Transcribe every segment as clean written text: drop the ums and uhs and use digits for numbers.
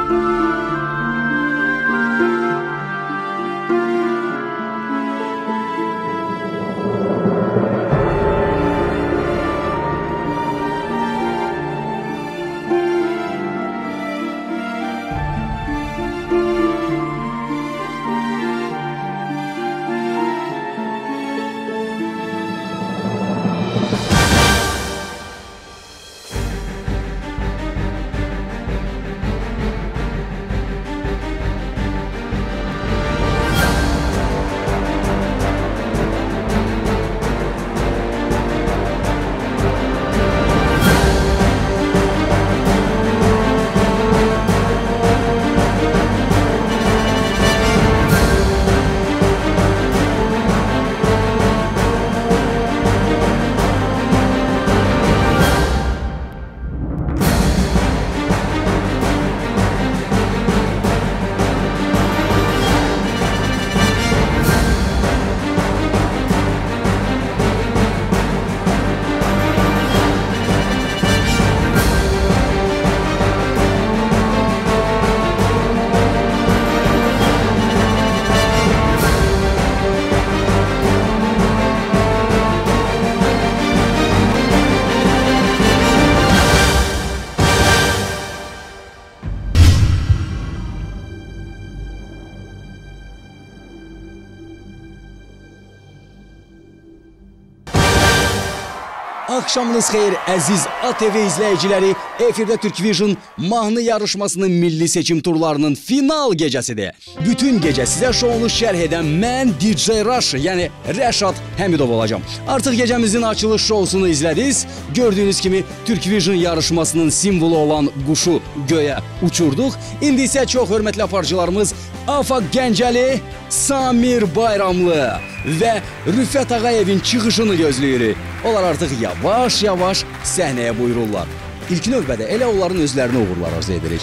Axşamınız xeyir əziz ATV izləyiciləri. Efirdə Türk Vision mahnı yarışmasının milli seçim turlarının final gecəsidir. Bütün gecə sizə şounu şərh edən mən DJ Rush, yəni Rəşad Həmidov olacağım. Artıq gecəmizin açılış şousunu izlədiniz. Gördüyünüz kimi Türk Vision yarışmasının simvolu olan quşu göyə uçurduq. İndi isə çox hörmətli aparıcılarımız Afaq Gəncəli, Samir Bayramlı və Rüfət Ağayevin çıxışını gözləyirik. Onlar artıq yavaş-yavaş səhnəyə buyururlar. İlk növbədə elə onların özlərini uğurlar arzu edirik.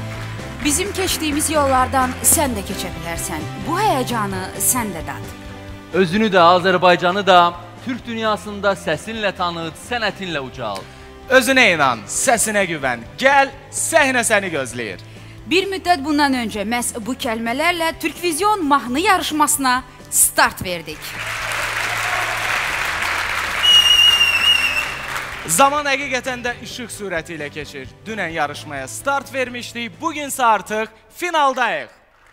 Bizim keçdiyimiz yollardan sən də keçə bilərsən. Bu həyəcanı sən də dad. Özünü də, Azərbaycanı da Türk dünyasında səsinlə tanıt, sənətinlə ucal. Özünə inan, səsinə güvən. Gəl, səhnə səni gözləyir. Bir müddət bundan öncə məhz bu kəlmələrlə Türk Vision mahnı yarışmasına start verdik. Zaman həqiqətən də işıq sürəti ilə keçir. Dünən yarışmaya start vermişdik, bugünsə artıq finaldayıq.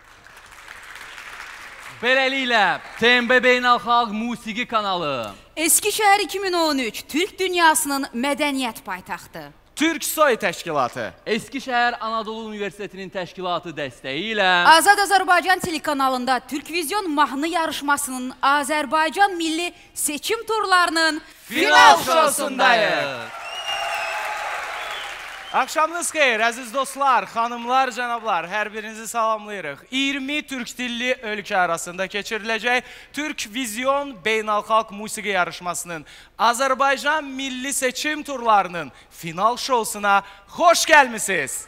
Beləliklə, TMB Beynəlxalq Musiqi kanalı. Eskişəhər 2013 Türk dünyasının mədəniyyət paytaxtı. Türksoy təşkilatı. Eskişəhər Anadolu Universitetinin təşkilatı dəstəyi ilə Azad Azərbaycan telekanalında Türk Vision mahnı yarışmasının Azərbaycan milli seçim turlarının final şousundayıq. Axşamınız xeyir, əziz dostlar, xanımlar, cənablar, hər birinizi salamlayırıq. 20 türk dilli ölkə arasında keçiriləcək Türk Vision Beynəlxalq Musiqi yarışmasının Azərbaycan milli seçim turlarının final şousuna xoş gəlmisiniz.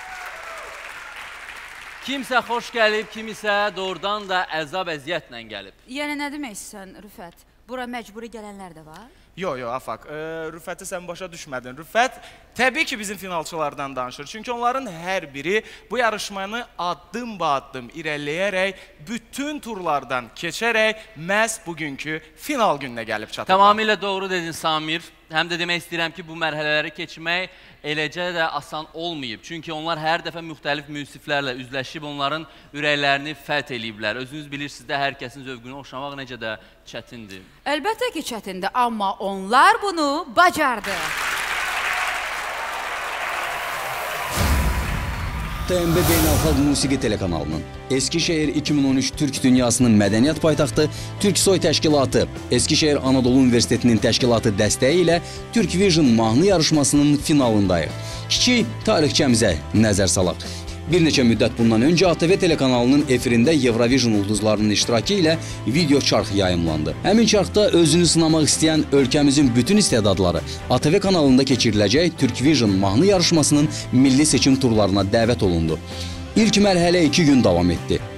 kimsə xoş gəlib, kimisə doğrudan da əzab-əziyyətlə gəlib. Yəni nə demək istəyirsən Rüfət? Bura məcburi gələnlər də var? Yo, Afaq, Rüfəti sən başa düşmədin. Rüfət təbii ki bizim finalçılardan danışır. Çünki onların hər biri bu yarışmanı addım-ba-addım irəliləyərək, bütün turlardan keçərək məhz bugünkü final gününə gəlib çatırlar. Tamamilə doğru dedin Samir. Həm də demək istəyirəm ki, bu mərhələləri keçmək eləcə də asan olmayıb. Çünki onlar hər dəfə müxtəlif müsiflərlə üzləşib, onların ürəklərini fəth eləyiblər. Özünüz bilirsiniz də, hər kəsin zövqünü oxşamaq necə də çətindir. Əlbəttə ki, çətindir, amma onlar bunu bacardı. TMB Beynəlxalq Musiqi telekanalının Eskişehir 2013 Türk dünyasının mədəniyyət paytaxtı Türksoy təşkilatı, Eskişehir Anadolu Universitetinin təşkilatı dəstəyi ilə Türk Vision mahnı yarışmasının finalındayıq. Kiçik tarixçəmizə nəzər salaq. Bir neçə müddət bundan öncə ATV telekanalının efirində Eurovision ulduzlarının iştirakı ilə video çarx yayımlandı. Həmin çarxda özünü sınamaq istəyən ölkəmizin bütün istedadları ATV kanalında keçiriləcək Türk Vision mahnı yarışmasının milli seçim turlarına dəvət olundu. İlk mərhələ 2 gün davam etdi.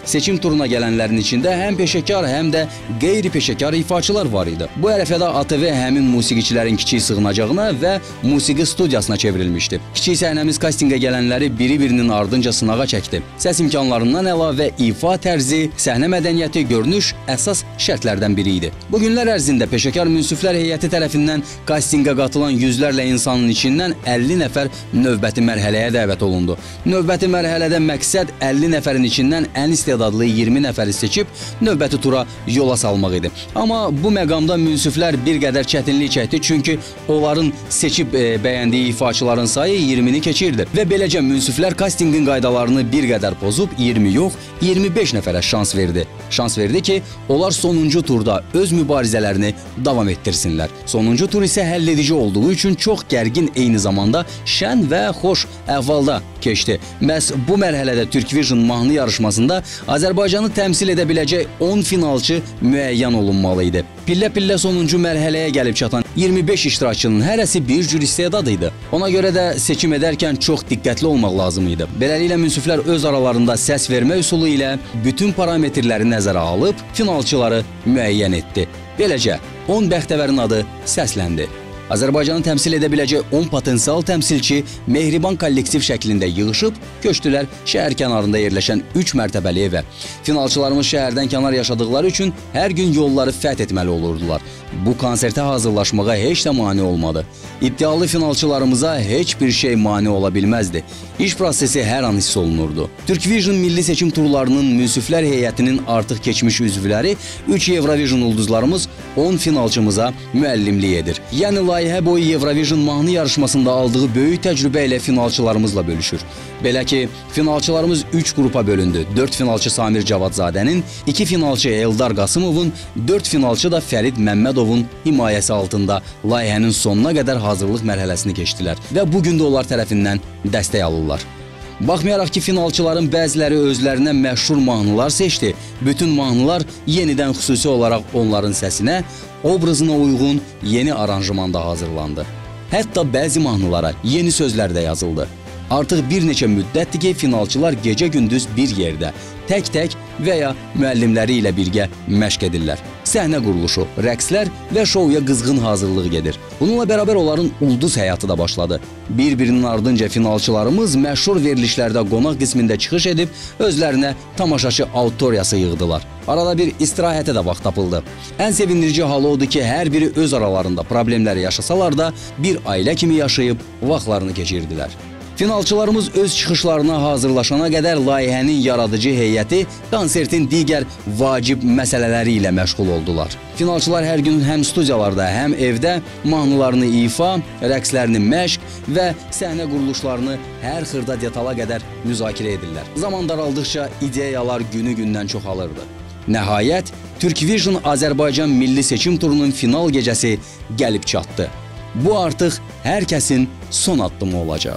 Seçim turuna gələnlərin içində həm peşəkar, həm də qeyri-peşəkar ifaçılar var idi. Bu ərəfədə ATV həmin musiqiçilərin kiçik sığınacağına və musiqi studiyasına çevrilmişdi. Kiçik səhnəmiz kastinqə gələnləri biri-birinin ardınca sınağa çəkdi. Səs imkanlarından əlavə ifa tərzi, səhnə mədəniyyəti, görünüş əsas şərtlərdən biri idi. Bu günlər ərzində peşəkar münsiflər heyəti tərəfindən kastinqə qatılan yüzlərlə insanın içindən 50 nəfər növbəti mərhələyə dəvət olundu. Növbəti mərhələdə məqsəd 50 nəfərin içindən ən istedadlı 20 nəfəri seçib növbəti tura yola salmaq idi. Amma bu məqamda münsiflər bir qədər çətinlik çəkdi, çünki onların seçib bəyəndiyi ifaçıların sayı 20-ni keçirdi və beləcə münsiflər kastinqin qaydalarını bir qədər pozub 20 yox, 25 nəfərə şans verdi. Şans verdi ki, onlar sonuncu turda öz mübarizələrini davam etdirsinlər. Sonuncu tur isə həlledici olduğu üçün çox gərgin, eyni zamanda şən və xoş əhvalda keçdi. Məhz bu mərhələdə Türkvision mahnı yarışmasında Azərbaycanı təmsil edə biləcək 10 finalçı müəyyən olunmalı idi. Pillə-pillə sonuncu mərhələyə gəlib çatan 25 iştirakçının hərəsi bir cür istedad idi. Ona görə də seçim edərkən çox diqqətli olmaq lazım idi. Beləliklə münsiflər öz aralarında səs vermə üsulu ilə bütün parametrləri nəzərə alıb finalçıları müəyyən etdi. Beləcə 10 bəxtəvərin adı səsləndi. Azərbaycanı təmsil edə biləcək 10 potensial təmsilçi mehriban kollektiv şəklində yığışıb, köçdülər şəhər kənarında yerləşən 3 mərtəbəli evə. Finalçılarımız şəhərdən kənar yaşadıkları üçün hər gün yolları fəth etməli olurdular. Bu konsertə hazırlaşmağa heç də mane olmadı. İddialı finalçılarımıza heç bir şey mane ola bilməzdi. İş prosesi hər an hiss olunurdu. Türkvision milli seçim turlarının münsiflər heyətinin artıq keçmiş üzvləri 3 Eurovision ulduzlarımız 10 finalçımıza müəllimlik edir. Yəni layihə boyu Eurovision mahnı yarışmasında aldığı böyük təcrübə ilə finalçılarımızla bölüşür. Belə ki, finalçılarımız 3 qrupa bölündü. 4 finalçı Samir Cavadzadənin, 2 finalçı Eldar Qasımovun, 4 finalçı da Fərid Məmmədovun himayəsi altında layihənin sonuna qədər hazırlıq mərhələsini keçdilər və bugün də onlar tərəfindən dəstək alırlar. Baxmayaraq ki, finalçıların bəziləri özlərinə məşhur mahnılar seçdi, bütün mahnılar yenidən xüsusi olaraq onların səsinə, obrazına uyğun yeni aranjmanda hazırlandı. Hətta bəzi mahnılara yeni sözlər də yazıldı. Artıq bir neçə müddətdir ki, finalçılar gecə-gündüz bir yerdə, tək-tək və ya müəllimləri ilə birgə məşq edirlər. Səhnə quruluşu, rəqslər və şouya qızğın hazırlıq gedir. Bununla bərabər onların ulduz həyatı da başladı. Bir-birinin ardınca finalçılarımız məşhur verilişlərdə qonaq qismində çıxış edib, özlərinə tamaşaçı auditoriyası yığdılar. Arada bir istirahətə də vaxt tapıldı. Ən sevindirici halı odur ki, hər biri öz aralarında problemləri yaşasalar da bir ailə kimi yaşayıb vaxtlarını keçirdilər. Finalçılarımız öz çıxışlarına hazırlaşana qədər layihənin yaradıcı heyəti konsertin digər vacib məsələləri ilə məşğul oldular. Finalçılar hər gün həm studiyalarda, həm evdə mahnılarını ifa, rəqslərini məşq və səhnə quruluşlarını hər xırda detala qədər müzakirə edirlər. Zaman daraldıqca ideyalar günü-gündən çoxalırdı. Nəhayət, Türkvision Azərbaycan milli seçim turunun final gecəsi gəlib çatdı. Bu artıq hər kəsin son addımı olacaq.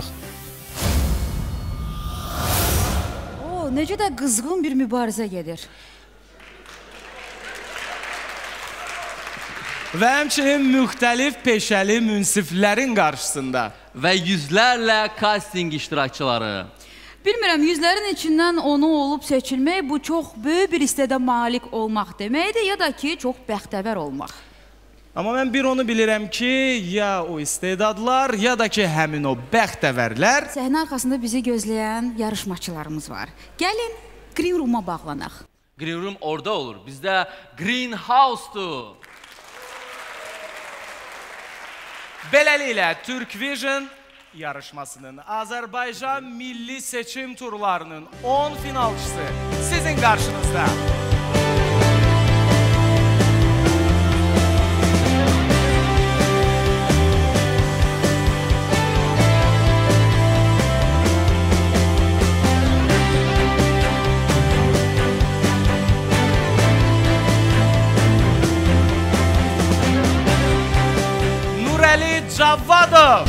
Necə də qızğın bir mübarizə gedir. Və həmçinin müxtəlif peşəli münsiflərin qarşısında. Və yüzlərlə kasting iştirakçıları. Bilmirəm, yüzlərin içindən onu olub seçilmək bu çox böyük bir istədə malik olmaq deməkdir, ya da ki, çox bəxtəvər olmaq. Amma mən bir onu bilirəm ki, ya o istedadlar, ya da ki, həmin o bəxtəvərlər. Səhnə arxasında bizi gözləyən yarışmaçılarımız var. Gəlin, Green Room-a bağlanaq. Green Room orada olur. Bizdə Green House-dur. Beləliklə, Türkvision yarışmasının Azərbaycan milli seçim turlarının 10 finalçısı sizin qarşınızda. Nurəli Cavadov,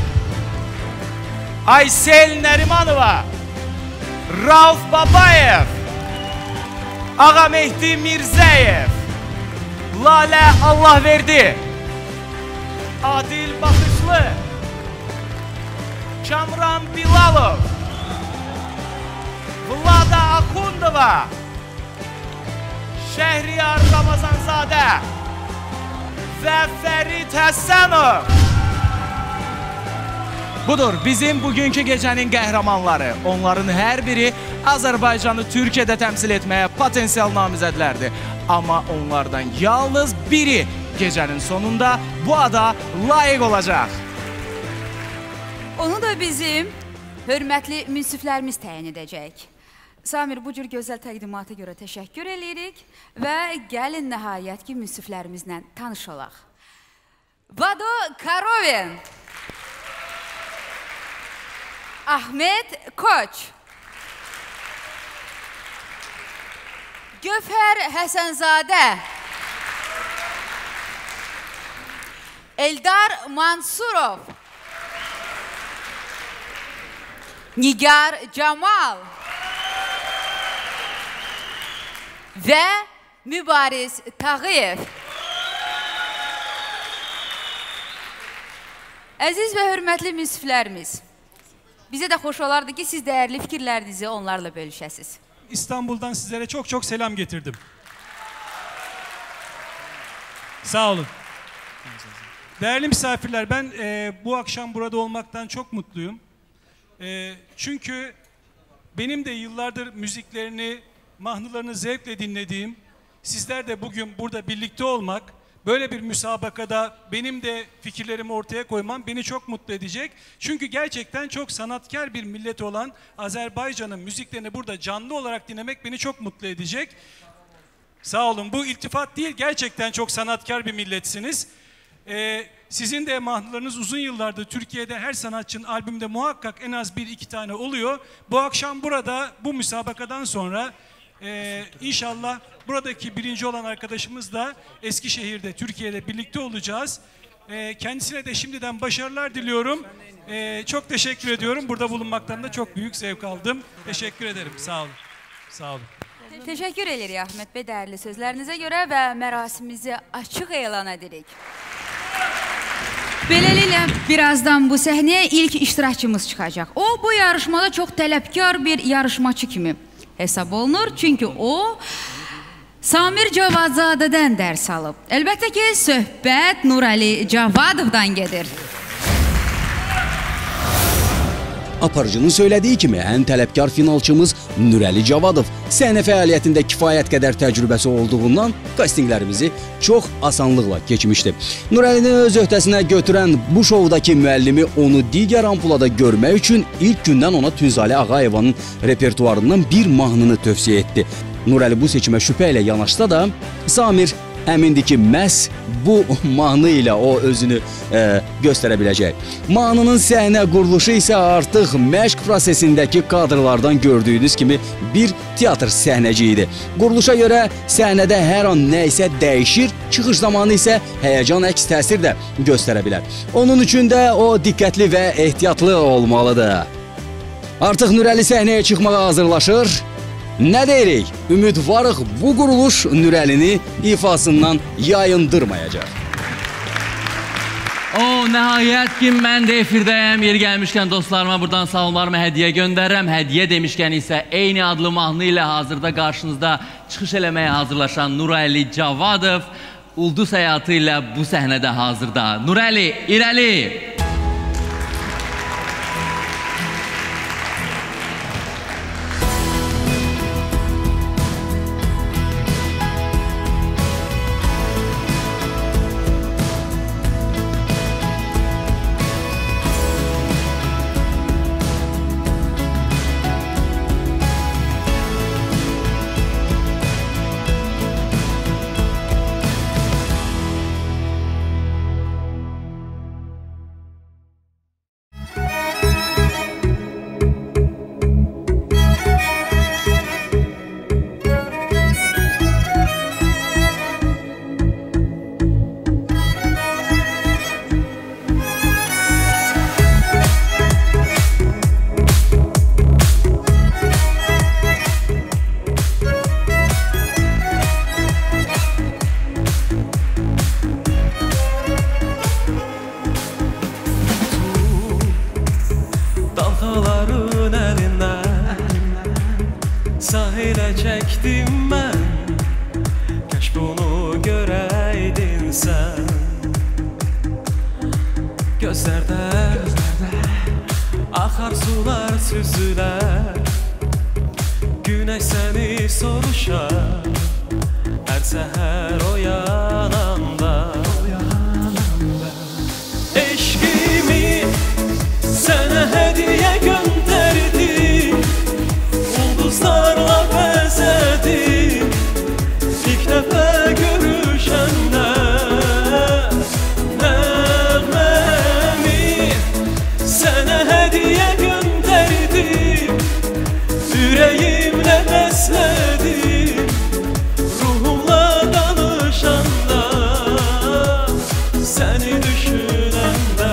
Aysel Nərimanova, Rauf Babayev, Ağa Mehdi Mirzəyev, Lalə Allahverdi, Adil Baxışlı, Kamran Bilalov, Vlada Axundova, Şəhriyar Ramazanzadə və Fərid Həsənov. Budur bizim bugünkü gecənin qəhrəmanları. Onların hər biri Azərbaycanı Türkiyədə təmsil etməyə potensial namizədlərdir. Amma onlardan yalnız biri gecənin sonunda bu ada layiq olacaq. Onu da bizim hörmətli münsiflərimiz təyin edəcək. Samir, bu cür gözəl təqdimata görə təşəkkür edirik və gəlin nəhayət ki, münsiflərimizlə tanış olaq. Vado Karovin, Ahmet Koç, Göfər Həsənzadə, Eldar Mansurov, Nigar Camal və Mübariz Tağıyev. Əziz və hörmətli münsiflərimiz, bizə də xoş olardı ki, siz dəyərli fikirlərinizi onlarla bölüşəsiniz. İstanbul'dan sizlere çok çok selam getirdim. Sağ olun. Değerli misafirler, ben bu akşam burada olmaktan çok mutluyum. Çünkü benim de yıllardır müziklerini, mahnılarını zevkle dinlediğim, sizler de bugün burada birlikte olmak, böyle bir müsabakada benim de fikirlerimi ortaya koymam beni çok mutlu edecek. Çünkü gerçekten çok sanatkar bir millet olan Azerbaycan'ın müziklerini burada canlı olarak dinlemek beni çok mutlu edecek. Sağ olun, bu iltifat değil, gerçekten çok sanatkar bir milletsiniz. Sizin de mahnılarınız uzun yıllardır Türkiye'de her sanatçının albümde muhakkak en az 1-2 tane oluyor. Bu akşam burada bu müsabakadan sonra inşallah buradaki birinci olan arkadaşımız da Eskişehir'de, Türkiye'de birlikte olacağız. Kendisine de şimdiden başarılar diliyorum. Çok teşekkür ediyorum. Burada bulunmaktan da çok büyük zevk aldım. Teşekkür ederim. Sağ olun. Sağ olun. Teşekkür edirik Ahmet Bey dəyərli sözlərinizə görə və mərasimimizi açıq elan edirik. Beləliklə, birazdan bu səhnəyə ilk iştirakçımız çıxacaq. O, bu yarışmada çox tələbkar bir yarışmacı kimi hesab olunur. Çünki o, Samir Cavadzadədən dərs alıb. Əlbəttə ki, söhbət Nurəli Cavadovdan gedir. Aparıcının söylediği kimi ən tələbkar finalçımız Nurəli Cavadov səhnə fəaliyyətində kifayət qədər təcrübəsi olduğundan kastinglərimizi çox asanlıqla keçmişdi. Nurəlini öz öhdəsinə götürən bu şovdakı müəllimi onu digər ampulada görmək üçün ilk gündən ona Tünzali Ağayevanın repertuarından bir mahnını tövsiyə etdi. Nurəli bu seçimə şübhə ilə yanaşsa da, Samir əmindir ki, məhz bu mahnı ilə o özünü göstərə biləcək. Mahnının səhnə quruluşu isə artıq məşq prosesindəki kadrlardan gördüyünüz kimi bir teatr səhnəci idi. Quruluşa görə səhnədə hər an nə isə dəyişir, çıxış zamanı isə həyəcan əks təsir də göstərə bilər. Onun üçün də o diqqətli və ehtiyatlı olmalıdır. Artıq Nurəli səhnəyə çıxmağa hazırlaşır. Nə deyirik? Ümidvarıq bu quruluş Nurəlini ifasından yayındırmayacaq. Nəhayət ki, mən də efirdəyəm. Yeri gəlmişkən dostlarıma buradan salamlarımı hədiyyə göndərirəm. Hədiyyə demişkən isə eyni adlı mahnı ilə hazırda qarşınızda çıxış eləməyə hazırlaşan Nurəli Cavadov ulduz həyatı ilə bu səhnədə hazırda. Nurəli, irəli! Sahilə çəkdim mən sular süzülər, günəş səni soruşar, hər səhər oyananda. Eşqimi sənə hədiyyə göndərdim, ulduzlarla bəzədim, ilk dəfə görüşəndə. Nəğməmi sənə hədiyyə göndərdim, ürəyimlə bəslədim, ruhumla danışanda, səni düşünəndə.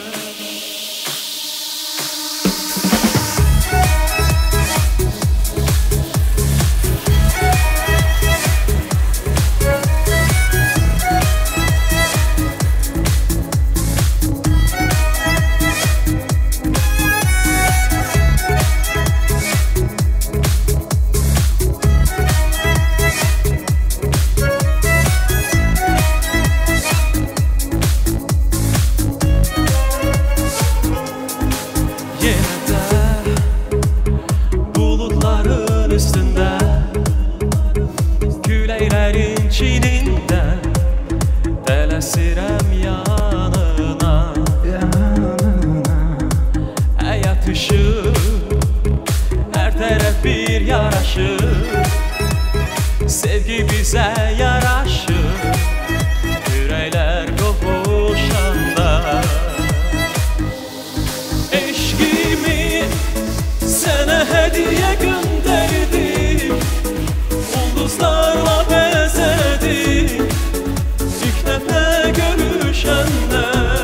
Sevgi bizə yaraşır, ürəklər qovuşanda. Eşqimi sənə hədiyyə göndərdim, ulduzlarla bəzədim, ilk dəfə görüşəndə.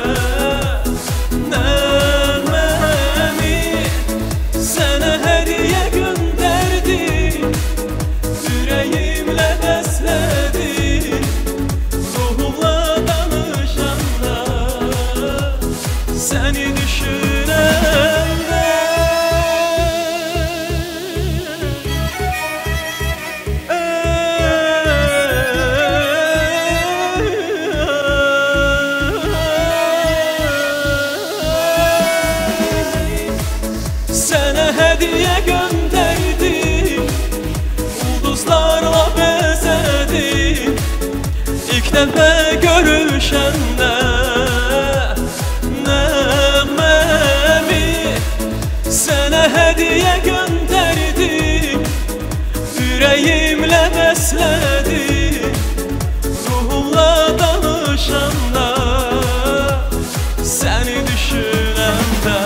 Nəğməmi sənə hədiyyə göndərdim, ürəyimlə bəslədim, ruhumla danışanda, səni düşünəndə. Sənə hədiyyə göndərdim, ulduzlarla bəzədim, ilk dəfə görüşəndə. Nəğməmi sənə hədiyyə göndərdim, ürəyimlə bəslədim, ruhumla danışanda, səni düşünəndə.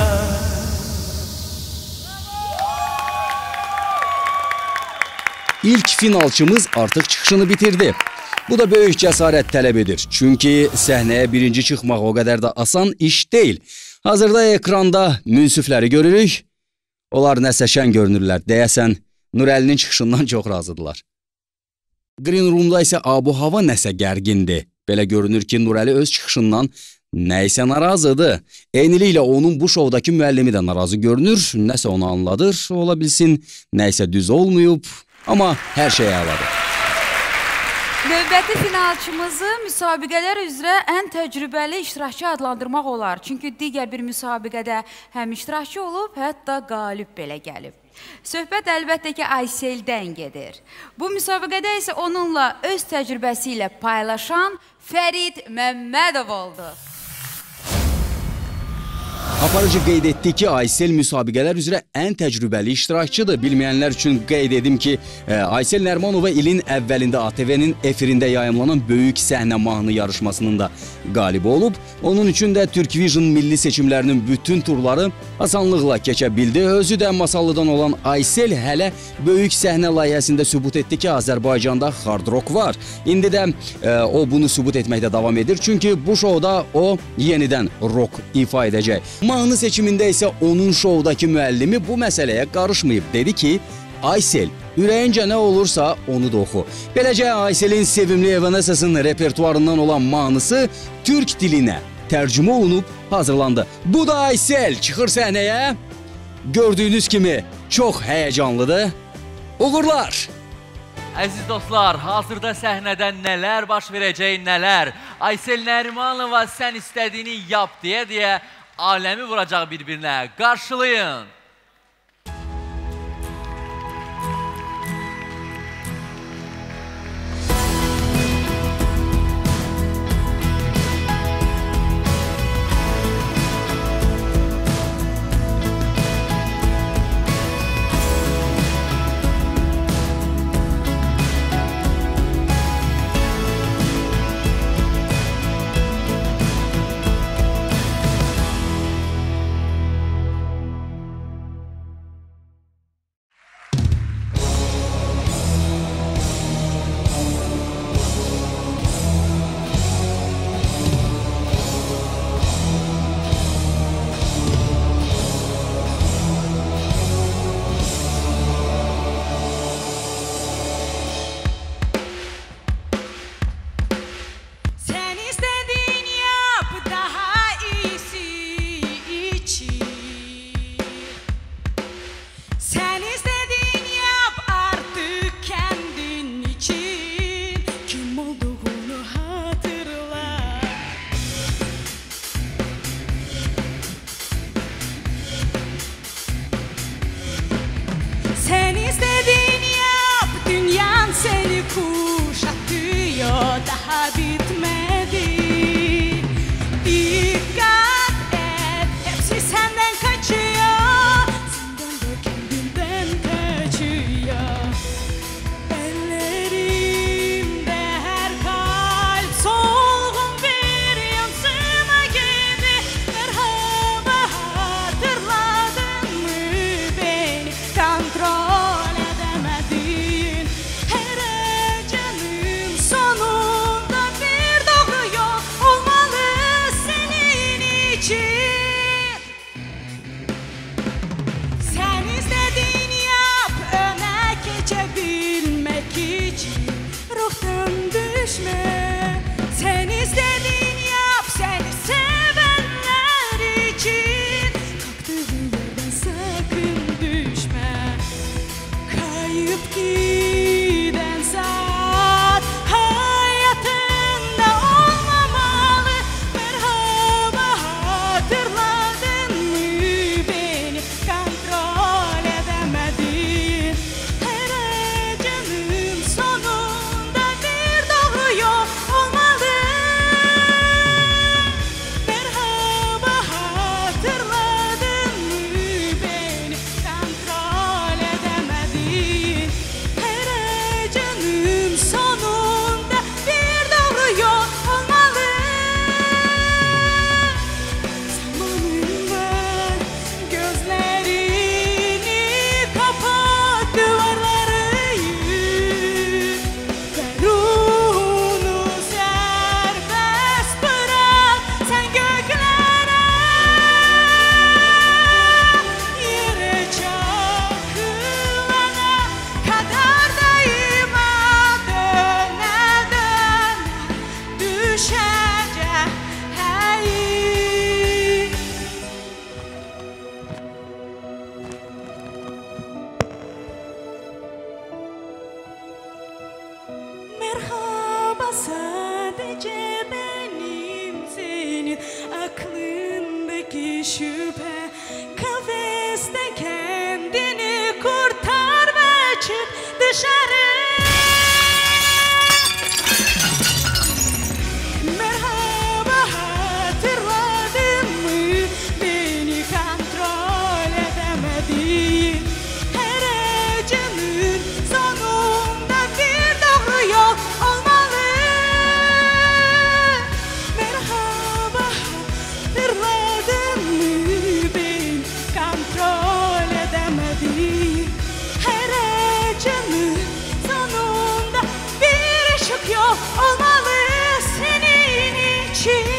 İlk finalçımız artıq çıxışını bitirdi. Bu da böyük cəsarət tələb edir. Çünki səhnəyə birinci çıxmaq o qədər də asan iş deyil. Hazırda ekranda münsifləri görürük. Onlar nəsə şən görünürlər. Deyəsən, Nurəlinin çıxışından çox razıdırlar. Green Room'da isə abu-hava nəsə gərgindir. Belə görünür ki, Nurəli öz çıxışından nəysə narazıdır. Eyniliklə onun bu şovdakı müəllimi də narazı görünür. Nəsə onu anladır, ola bilsin, nəysə düz olmayıb. Amma hər şey əladır. Növbəti finalçımızı müsabiqələr üzrə ən təcrübəli iştirakçı adlandırmaq olar. Çünki digər bir müsabiqədə həm iştirakçı olub, hətta qalib belə gəlib. Söhbət əlbəttə ki, Ayseldən gedir. Bu müsabiqədə isə onunla öz təcrübəsi ilə paylaşan Fərid Məmmədov oldu. Aparıcı qeyd etdi ki, Aysel müsabiqələr üzrə ən təcrübəli iştirakçıdır. Bilməyənlər üçün qeyd edim ki, Aysel Nərmanova ilin əvvəlində ATV-nin efirində yayımlanan Böyük Səhnə mahnı yarışmasının da qalibi olub. Onun üçün də Turkvision milli seçimlərinin bütün turları asanlıqla keçə bildi. Özü də Masallıdan olan Aysel hələ Böyük Səhnə layihəsində sübut etdi ki, Azərbaycanda hard rock var. İndi də o bunu sübut etməkdə davam edir. Çünki bu şovda o yenidən rock ifa edəcək. Mahnı seçimində isə onun şovdakı müəllimi bu məsələyə qarışmayıb. Dedi ki, Aysel, ürəyincə nə olursa onu da oxu. Beləcə Ayselin Sevimli Evanescence repertuarından olan mahnısı türk dilinə tərcümə olunub hazırlandı. Bu da Aysel çıxır səhnəyə. Gördüyünüz kimi çox həyəcanlıdır. Uğurlar! Əziz dostlar, hazırda səhnədə nələr baş verəcək, nələr? Aysel Nərimanova sən istədiyini yap deyə aləmi vuracaq bir-birinə. Qarşılayın. kuşatıyor, daha bitmedi. Dikkat et, hepsi senden kaçıyor, senden de kendinden kaçıyor. Ellerimde her kalp solgun bir yansıma gibi. Merhaba, hatırladın mı beni? Kontrol edemedin. Her ecenin sonunda bir doğuyor olmalı senin için. Sen istediğin yap, öne geçebilmek için. Ruhtan düşme. Sen istediğin yap, seni sevenler için. Kalktığın yerden sakın düşme. Kayıp giden saat hayatında olmamalı. Merhaba, hatırladın mı beni? Kontrol edemedin. Her ecenin sonunda bir doğuyor olmalı. Merhaba, hatırladın mı beni? Kontrol edemedin. Her ecenin sonunda bir doğuyor olmalı. Zamanın var, gözlerini kapat, duvarları yık ve ruhunu serbest bırak. Sen göklere, yere çakılana kadar daima döne döne düşecek. Hey. Merhaba, sadece benim senin aklındaki şüphe. Kafeste kendini kurtar ve çık dışarı. Merhaba, hatırladın mı beni? Kontrol edemedin. Her ecenin sonunda bir doğuyor olmalı. Merhaba, hatırladın mı beni? Kontrol edemedin. Her ecenin sonunda bir ışık yok olmalı senin için.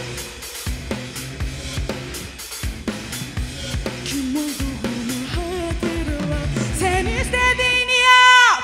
Kim olduğunu hatırla, sen istediğini yap.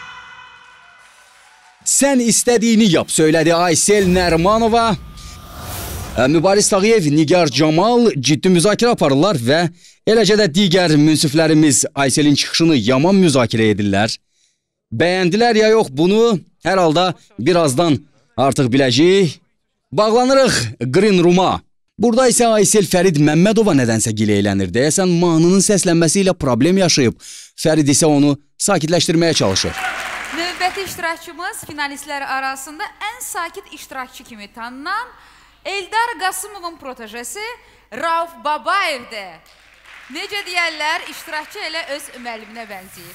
Sən istədiyini yap, söylədi Aysel Nərmanova. Mübariz Tağıyev, Nigar Camal ciddi müzakirə aparırlar və eləcə də digər münsiflərimiz Ayselin çıxışını yaman müzakirə edirlər. Bəyəndilər ya yox, bunu hər halda birazdan artıq biləcəyik. Bağlanırıq Green Room-a. Burada isə Aysel Fərid Məmmədova nədənsə gileylənir. Deyəsən mahnının səslənməsi ilə problem yaşayıb. Fərid isə onu sakitləşdirməyə çalışır. Növbəti iştirakçımız finalistlər arasında ən sakit iştirakçı kimi tanınan Eldar Qasımovun protojesi Rauf Babayevdir. Necə deyərlər, iştirakçı elə öz müəlliminə bənzəyir.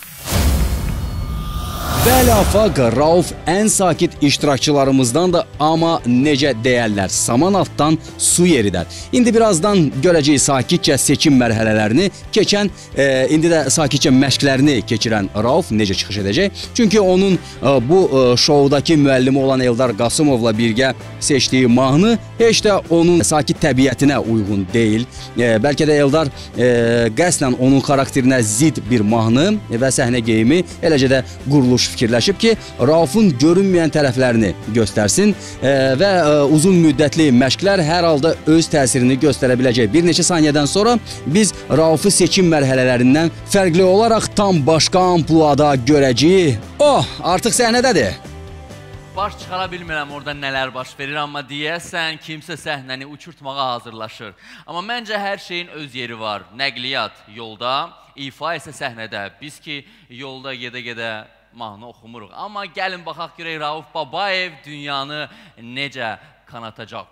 Bəli, Afaq, Rauf ən sakit iştirakçılarımızdan da, amma necə deyərlər, saman altdan su yerilər. İndi birazdan görəcəyik sakitcə seçim mərhələlərini keçən, indi də sakitcə məşqlərini keçirən Rauf necə çıxış edəcək. Çünki onun bu şoudakı müəllimi olan Eldar Qasımovla birgə seçdiyi mahnı heç də onun sakit təbiətinə uyğun deyil. Bəlkə də Eldar qəsdən onun xarakterinə zid bir mahnı və səhnə geyimi, eləcə də quruluş fikirləşib ki, Raufun görünməyən tərəflərini göstərsin və uzun müddətli məşqlər hər halda öz təsirini göstərə biləcək. Bir neçə saniyədən sonra biz Raufu seçim mərhələlərindən fərqli olaraq tam başqa ampluada görəcəyik. Artıq səhnədədir. Baş çıxara bilmirəm orada nələr baş verir, amma deyəsən kimsə səhnəni uçurtmağa hazırlaşır. Amma məncə hər şeyin öz yeri var. Nəqliyyat yolda, ifa isə səhnədə. Biz ki, yolda gedə-gedə mahnı oxumuruq. Amma gəlin baxaq görək Rauf Babayev dünyanı necə kanatacaq.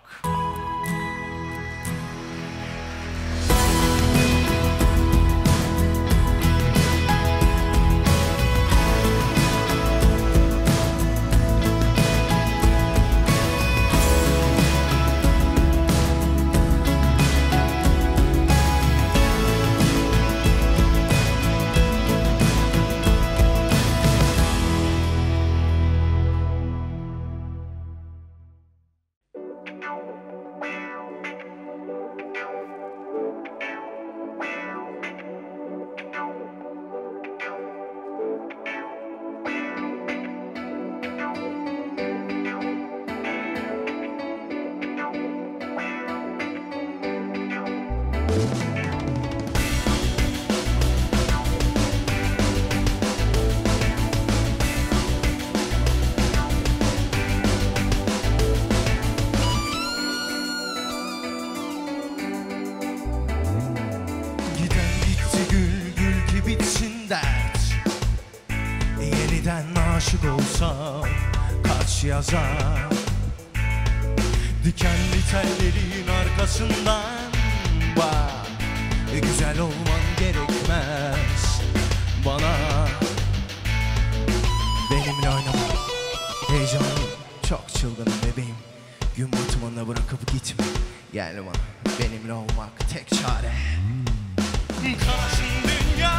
Aşık olsam kaç yazar dikenli tellerin arkasından bak. Güzel olman gerekmez bana, benimle oynama. Heyecanlıyım, çok çılgınım bebeğim. Gün batımında bırakıp gitme, gel bana, benimle olmak tek çare. Kaçın dünya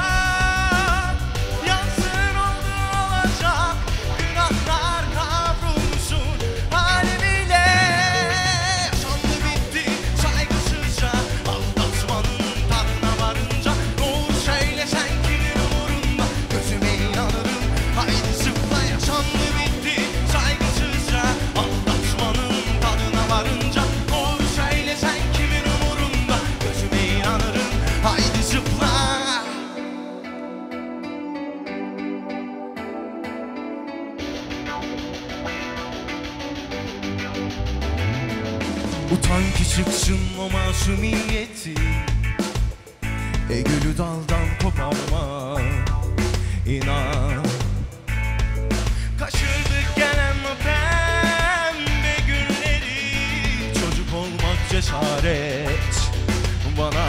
yansın oldu olacak, günahlar kavrulsun halimiyle. Yaşandı bitti saygısızca, aldatmanın tadına varınca. Doğru söyle sen kimin umurunda, gözüme inanırım haydi zıpla. Yaşandı bitti saygısızca, aldatmanın tadına varınca. Doğru söyle sen kimin umurunda, gözüme inanırım haydi zıpla. Utan ki çıksın o masumiyeti, gülü daldan koparma, inan. Kaçırdık gelen o pembe günleri, çocuk olmak cesaret bana.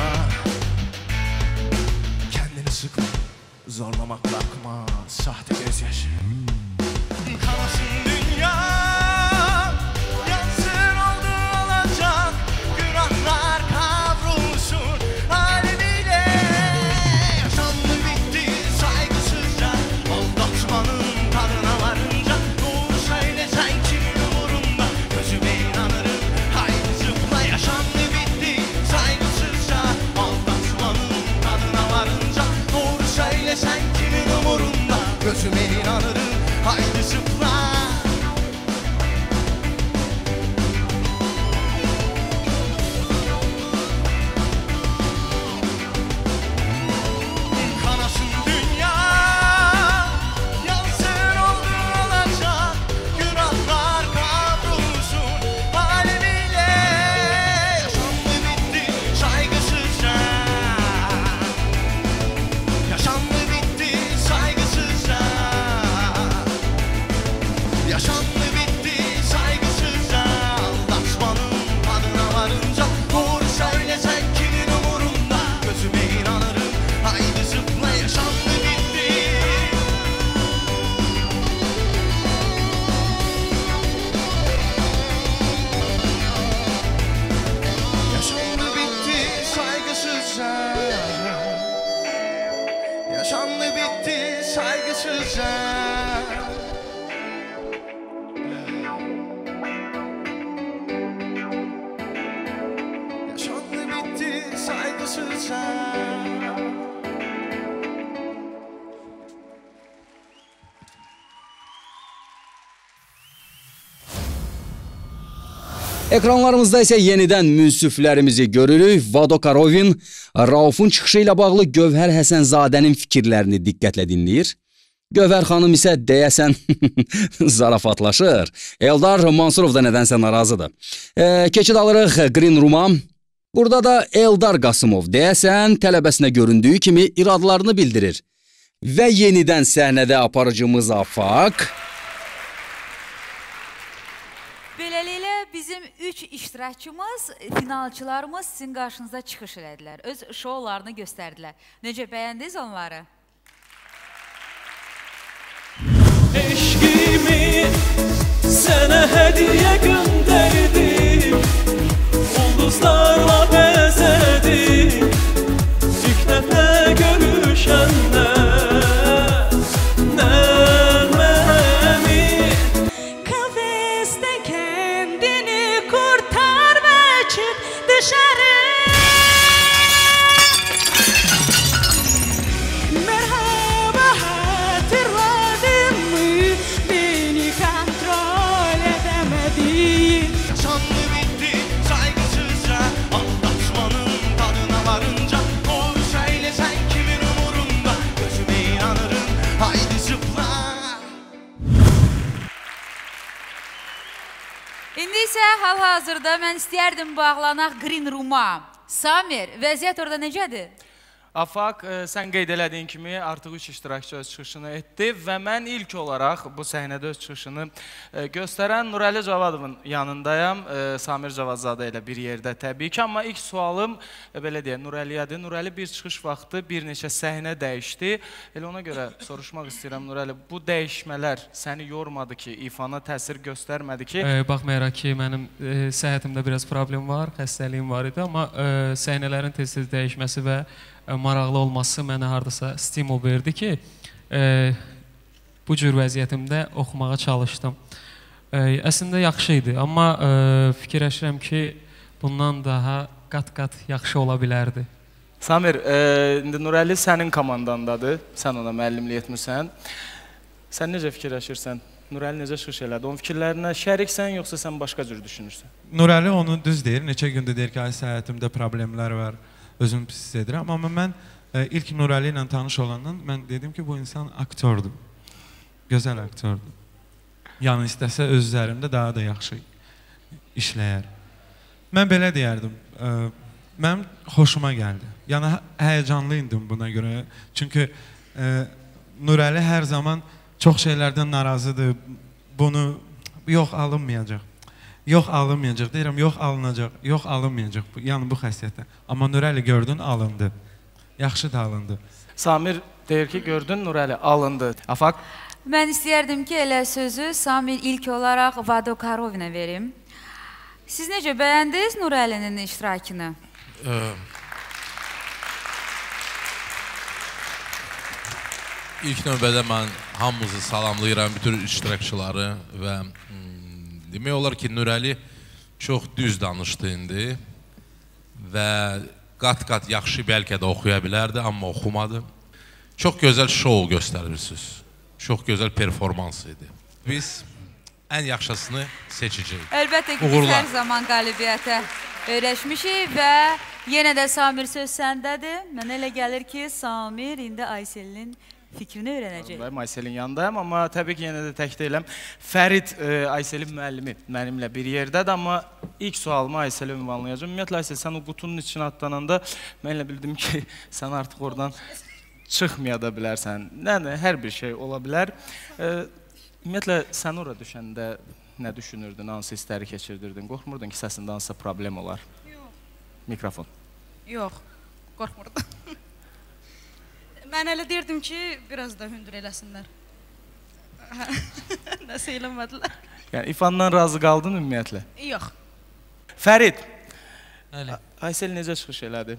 Kendini sıkma, zorlamak bakma, sahte gözyaşı. Kanasın dünya yansın oldu olacak, günahlar kavrulsun halimiyle. Yaşandı bitti saygısızca, aldatmanın tadına varınca. Doğru söyle sen kimin umurunda, gözüme inanırım haydi zıpla. Yaşandı bitti saygısızca, aldatmanın tadına varınca. Doğru söyle sen kimin umurunda, gözüme inanırım haydi zıpla. Kanasın dünya yansın oldu olacak, günahlar kavrulsun halimiyle. Yaşandı bitti saygısızca, yaşandı bitti saygısızca, yaşandı bitti saygısızca, aldatmanın tadına varınca. Doğru söyle sen kimin umurunda, gözüme inanırım haydi zıpla. Yaşandı bitti, yaşandı bitti saygısızca, yaşandı bitti saygısızca. Yaşandı bitti saygısızca. Ekranlarımızda isə yenidən münsiflərimizi görürük. Vado Karovin Raufun çıxışı ilə bağlı Gövhər Həsənzadənin fikirlərini diqqətlə dinləyir. Gövhər xanım isə deyəsən zarafatlaşır. Eldar Mansurov da nədənsə narazıdır. Keçid alırıq Green Room-a. Burada da Eldar Qasımov deyəsən tələbəsinə göründüyü kimi iradlarını bildirir Və yenidən səhnədə aparıcımız Afaq. Beləliklə bizim 3 iştirakçımız, finalçılarımız sizin qarşınıza çıxış elədilər. Öz şoularını göstərdilər. Necə bəyəndiniz onları? Eşqimi sənə hədiyə göndərdim, ulduzlarla bəzədim, ilk dəfə görüşəndə nəğməmi. Kafesten kendini kurtar ve çık dışarı. Merhaba, hatırladın mı? Beni kontrol edemedin. Yaşandı bitti saygısızca, aldatmanın tadına varınca. Doğru söyle sen kimin umurunda, gözüme inanırım, haydi zıpla. İndi isə hal-hazırda mən istəyərdim bağlanaq Green Room-a. Samir, vəziyyət orada necədir? Afaq, sən qeyd elədiyin kimi artıq 3 iştirakçı öz çıxışını etdi və mən ilk olaraq bu səhnədə öz çıxışını göstərən Nurəli Cavadovun yanındayam. Samir Cavadzadə ilə bir yerdə təbii ki, amma ilk sualım belə deyək, Nurəliyədir. Nurəli bir çıxış vaxtı bir neçə səhnə dəyişdi. Elə ona görə soruşmaq istəyirəm Nurəli, bu dəyişmələr səni yormadı ki, ifana təsir göstərmədi ki? Baxmayaraq ki, mənim səhhətimdə biraz problem var, xəstəliyim var idi, amma səhnələrin tez-tez dəyişməsi və maraqlı olması mənə hardasa stimul verdi ki, bu cür vəziyyətimdə oxumağa çalışdım. Əslində yaxşı idi, amma fikirləşirəm ki, bundan daha qat-qat yaxşı ola bilərdi. Samir, indi Nurəli sənin komandandadır, sən ona müəllimlik etmirsən. Sən necə fikirləşirsən? Nurəli necə çıxış elədi? Onun fikirlərinə şəriksən, yoxsa sən başqa cür düşünürsən? Nurəli onu düz deyir, neçə gündür deyir ki, səhhətimdə problemlər var. Özüm pis edirəm, amma mən ilk Nurəli ilə tanış olandan mən dedim ki, bu insan aktordur, gözəl aktordur. Yəni istəsə öz üzərimdə daha da yaxşı işləyər. Mən belə deyərdim, mənim xoşuma gəldi. Yəni həyəcanlı idim buna görə, çünki Nurəli hər zaman çox şeylərdən narazıdır, bunu yox alınmayacaq. Yox alınmayacaq, deyirəm, yox alınacaq, yox alınmayacaq, yəni bu xəsiyyətə. Amma Nurəli gördün, alındı. Yaxşı da alındı. Samir deyir ki, gördün, Nurəli alındı. Afaq? Mən istəyərdim ki, elə sözü Samir ilk olaraq Vado Karovinə verim. Siz necə bəyəndiniz Nurəlinin iştirakını? İlk növbədə mən hamımızı salamlayıram, bütün iştirakçıları və demək olar ki, Nurəli çox düz danışdı indi və qat-qat yaxşı bəlkə də oxuya bilərdi, amma oxumadı. Çox gözəl şou göstərirsiniz, çox gözəl performans idi. Biz ən yaxşısını seçəcəyik. Əlbəttə ki, biz hər zaman qalibiyyətə öyrəşmişik və yenə də Samir söz səndədir. Mənə elə gəlir ki, Samir indi Ayselinin fikrini öyrənəcək. Mən Ayselin yanındayım, amma təbii ki, yenə də tək deyiləm. Fərid, Ayselin müəllimi mənimlə bir yerdədir, amma ilk sualımı Aysel'e ünvanlayacağım. Ümumiyyətlə, Aysel, sən o qutunun içine atlananda mən elə bildim ki, sən artıq oradan çıxmaya da bilərsən. Yəni, hər bir şey ola bilər. Ümumiyyətlə, sən ora düşəndə nə düşünürdün, hansı hissləri keçirdirdin? Qorxmurdun ki, səsində hansısa problem olar? Yox. Mikrofon. Yox, qorxmurdum. Mən elə deyirdim ki, biraz da hündür eləsinlər. Nəsə eləmədilər. Yəni, ifandan razı qaldın ümumiyyətlə? Yox. Fərid, Bəli. Aysel necə çıxış elədi?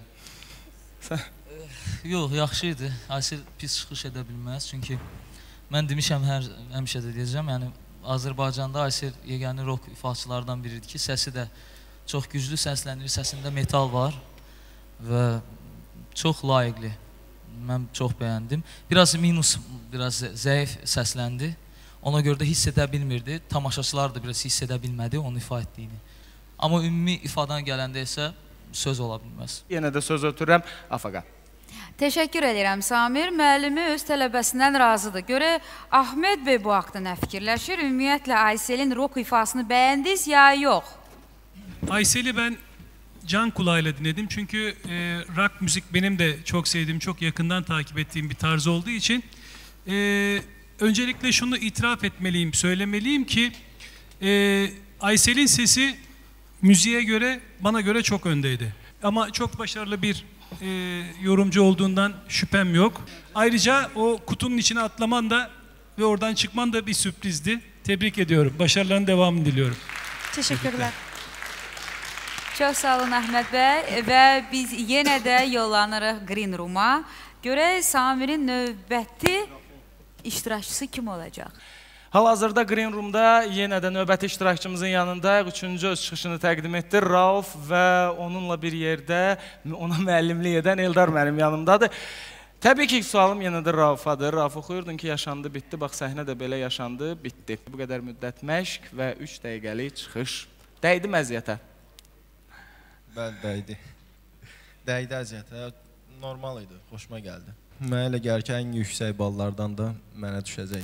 Yox, yaxşı idi. Aysel pis çıxış edə bilməz. Çünki mən demişəm, həmişə də deyəcəm, yəni Azərbaycanda Aysel yeganə rock ifaçılardan biridir ki, səsi də çox güclü səslənir, səsində metal var və çox layiqli. Mən çox bəyəndim. Biraz minus, biraz zəif səsləndi. Ona görə də hiss edə bilmirdi. Tamaşaçılar da biraz hiss edə bilmədi onu ifa etdiyini. Amma ümumi ifadan gələndə isə söz ola bilməz. Yenə də söz ötürürəm Afaqa. Təşəkkür edirəm Samir. Müəllimi öz tələbəsindən razıdır. Görə Ahmed bəy bu haqda nə fikirləşir? Ümumiyyətlə Ayselin rock ifasını bəyəndiniz ya yox? Aysel'i ben can kulağıyla dinledim. Çünkü rock müzik benim de çok sevdiğim, çok yakından takip ettiğim bir tarz olduğu için öncelikle şunu itiraf etmeliyim, söylemeliyim ki Aysel'in sesi müziğe göre, bana göre çok öndeydi. Ama çok başarılı bir yorumcu olduğundan şüphem yok. Ayrıca o kutunun içine atlaman da ve oradan çıkman da bir sürprizdi. Tebrik ediyorum. Başarıların devamını diliyorum. Teşekkürler. Çox sağ olun Əhməd bəy və biz yenə də yollanırıq Green Room-a. Görək Samir'in növbəti iştirakçısı kim olacaq? Hal-hazırda Green Room-da yenə də növbəti iştirakçımızın yanındayıq. Üçüncü öz çıxışını təqdim etdi Rauf və onunla bir yerdə ona müəllimlik edən Eldar mənim yanımdadır. Təbii ki, sualım yenə də Raufadır. Rauf, oxuyurdun ki, yaşandı, bitdi. Bax, səhnə də belə yaşandı, bitdi. Bu qədər müddət məşq və 3 dəqiqəlik çıxış. Dəydi məziyyətə? Bəli, dəydi. Dəydi əziyyətə. Normal idi, xoşuma gəldi. Mənə elə gəlir ki, ən yüksək ballardan da mənə düşəcək.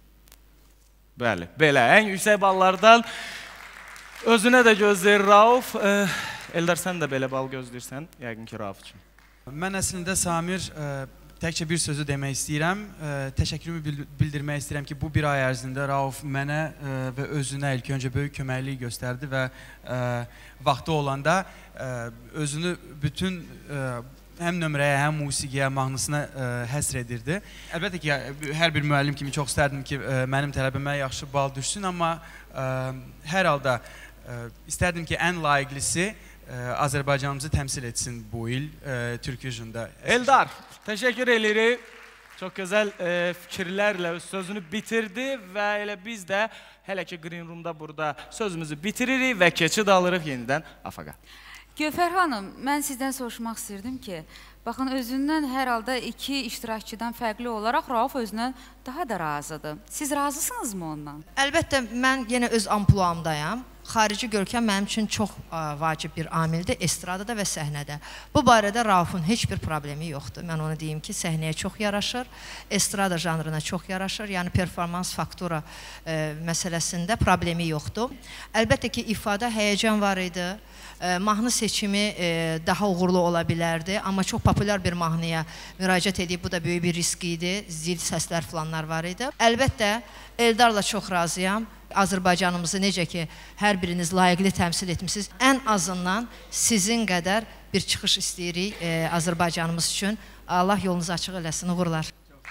Bəli, belə. Ən yüksək ballardan özünə də gözləyir Rauf. Eldar, sən də belə bal gözləyirsən, yəqin ki, Rauf üçün. Mən əslində Samir təkcə bir sözü demək istəyirəm. Təşəkkürümü bildirmək istəyirəm ki, bu bir ay ərzində Rauf mənə və özünə ilk öncə böyük köməklik göstərdi və vaxtı olanda özünü bütün həm nömrəyə, həm musiqiyə, mahnısına həsr edirdi. Əlbəttə ki, hər bir müəllim kimi çox istərdim ki, mənim tələbəmə yaxşı bal düşsün, amma hər halda istərdim ki, ən layiqlisi Azərbaycanımızı təmsil etsin bu il Türk Vision'da. Eldar, təşəkkür edirik. Çox gözəl fikirlərlə öz sözünü bitirdi və elə biz də hələ ki Green Room-da burada sözümüzü bitiririk və keçid alırıq yenidən Afaqa. Gövhər xanım, mən sizdən soruşmaq istirdim ki, baxın, özündən hər halda iki iştirakçıdan fərqli olaraq Rauf özündən daha da razıdır. Siz razısınızmı ondan? Əlbəttə, mən yenə öz ampluamdayam. Xarici görkəm mənim üçün çox vacib bir amildir, estradada və səhnədə. Bu barədə Raufun heç bir problemi yoxdur. Mən onu deyim ki, səhnəyə çox yaraşır, estrada janrına çox yaraşır, yəni performans faktura məsələsində problemi yoxdur. Əlbəttə ki, ifada həyəcan var idi. Mahnı seçimi daha uğurlu ola bilərdi, amma çox populyar bir mahnıya müraciət edib, bu da böyük bir risk idi, zil səslər falanlar var idi. Əlbəttə, Eldarla çox razıyam. Azərbaycanımızı necə ki, hər biriniz layiqli təmsil etmişsiniz, ən azından sizin qədər bir çıxış istəyirik Azərbaycanımız üçün. Allah yolunuzu açıq eləsin, uğurlar.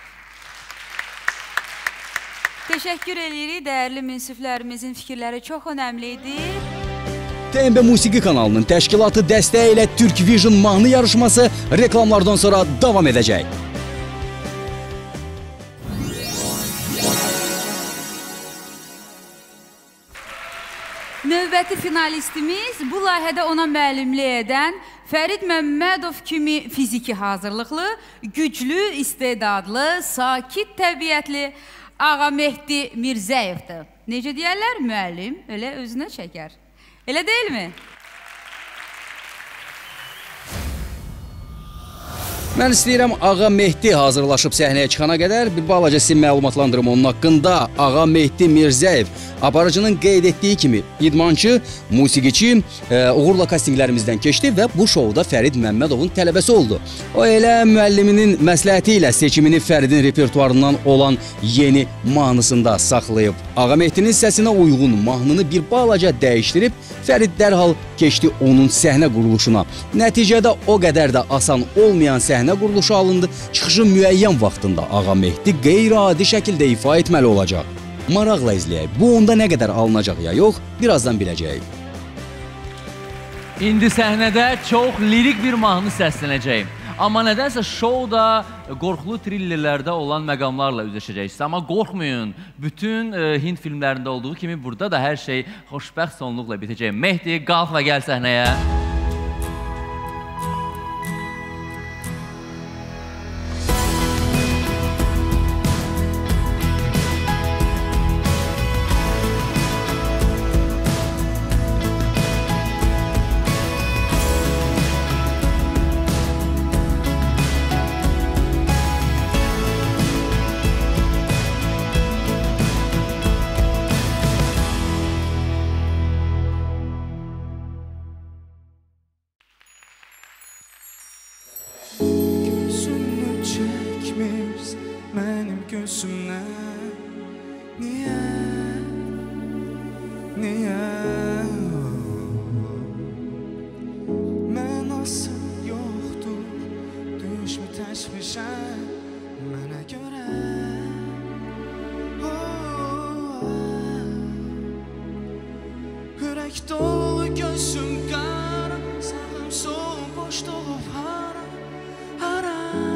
Təşəkkür edirik, dəyərli münsiflərimizin fikirləri çox önəmlidir. TMB Musiqi kanalının təşkilatı dəstəyi ilə Türk Vision mahnı yarışması reklamlardan sonra davam edəcək. Növbəti finalistimiz bu layihədə ona müəllimlik edən Fərid Məmmədov kimi fiziki hazırlıqlı, güclü, istedadlı, sakit təbiətli Ağa Mehdi Mirzəyevdir. Necə deyərlər, müəllim elə özünə çəkər. Elə deyilmi? Mən istəyirəm Ağa Mehdi hazırlaşıb səhnəyə çıxana qədər bir balaca sizin məlumatlandırım onun haqqında. Ağa Mehdi Mirzəyev aparıcının qeyd etdiyi kimi idmançı, musiqiçi uğurla kastinglərimizdən keçdi və bu şovda Fərid Məmmədovun tələbəsi oldu. O elə müəlliminin məsləhəti ilə seçimini Fəridin repertuarından olan yeni mahnısında saxlayıb. Ağa Mehdinin səsinə uyğun mahnını bir balaca dəyişdirib, Fərid dərhal keçdi onun səhnə quruluşuna. Nəticədə o qədər də asan olmayan səhnə quruluşu alındı. Çıxışın müəyyən vaxtında Ağa Mehdi qeyri-adi şəkildə ifa etməli olacaq. Maraqla izləyək. Bu onda nə qədər alınacaq ya yox, birazdan biləcəyik. İndi səhnədə çox lirik bir mahnı səslənəcək. Amma nədənsə şovda qorxulu thrillerlərdə olan məqamlarla üzləşəcəksiniz. Amma qorxmayın, bütün Hind filmlərində olduğu kimi burada da hər şey xoşbəxt sonluqla bitəcək. Mehdi, qalx və gəl səhnəyə. gülsümdən? Niyə? Niyə? Mənası yoxdur, düşmü təşvişə mənə görə. Ürək dolu gözüm qara, sağım solum boş dolub hara, hara,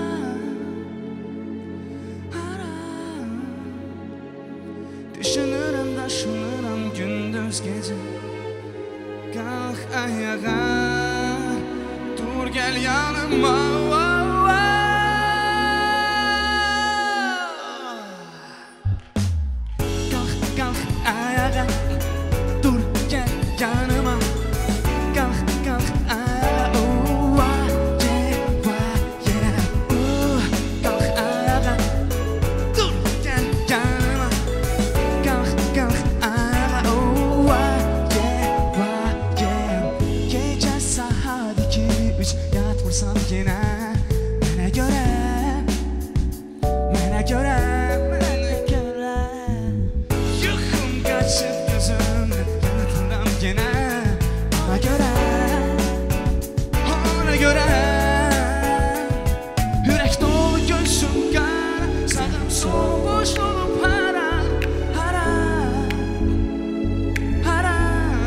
hara. Düşünürəm, daşınıram gündüz gecə. Qalx ayağa, dur gəl yanıma. Qalx ayağa, dur gəl yanıma. Qalx ayağa, qalx ayağa, dur gəl yanıma. Qalx ayağa, gecə saat 2-3 yatmırsan yenə. Mənə görə, mənə görə, mənə görə. Yuxum qaçıb gözümdən, yatıram yenə. Ona görə, ona görə. Ürək dolu göğsüm qara, sağım solum boş olub hara, hara, hara.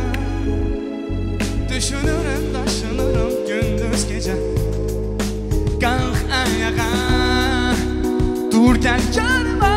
Düşünürəm, daşınırım gündüz gecə. Qalx ayağa, dur gəl yanıma.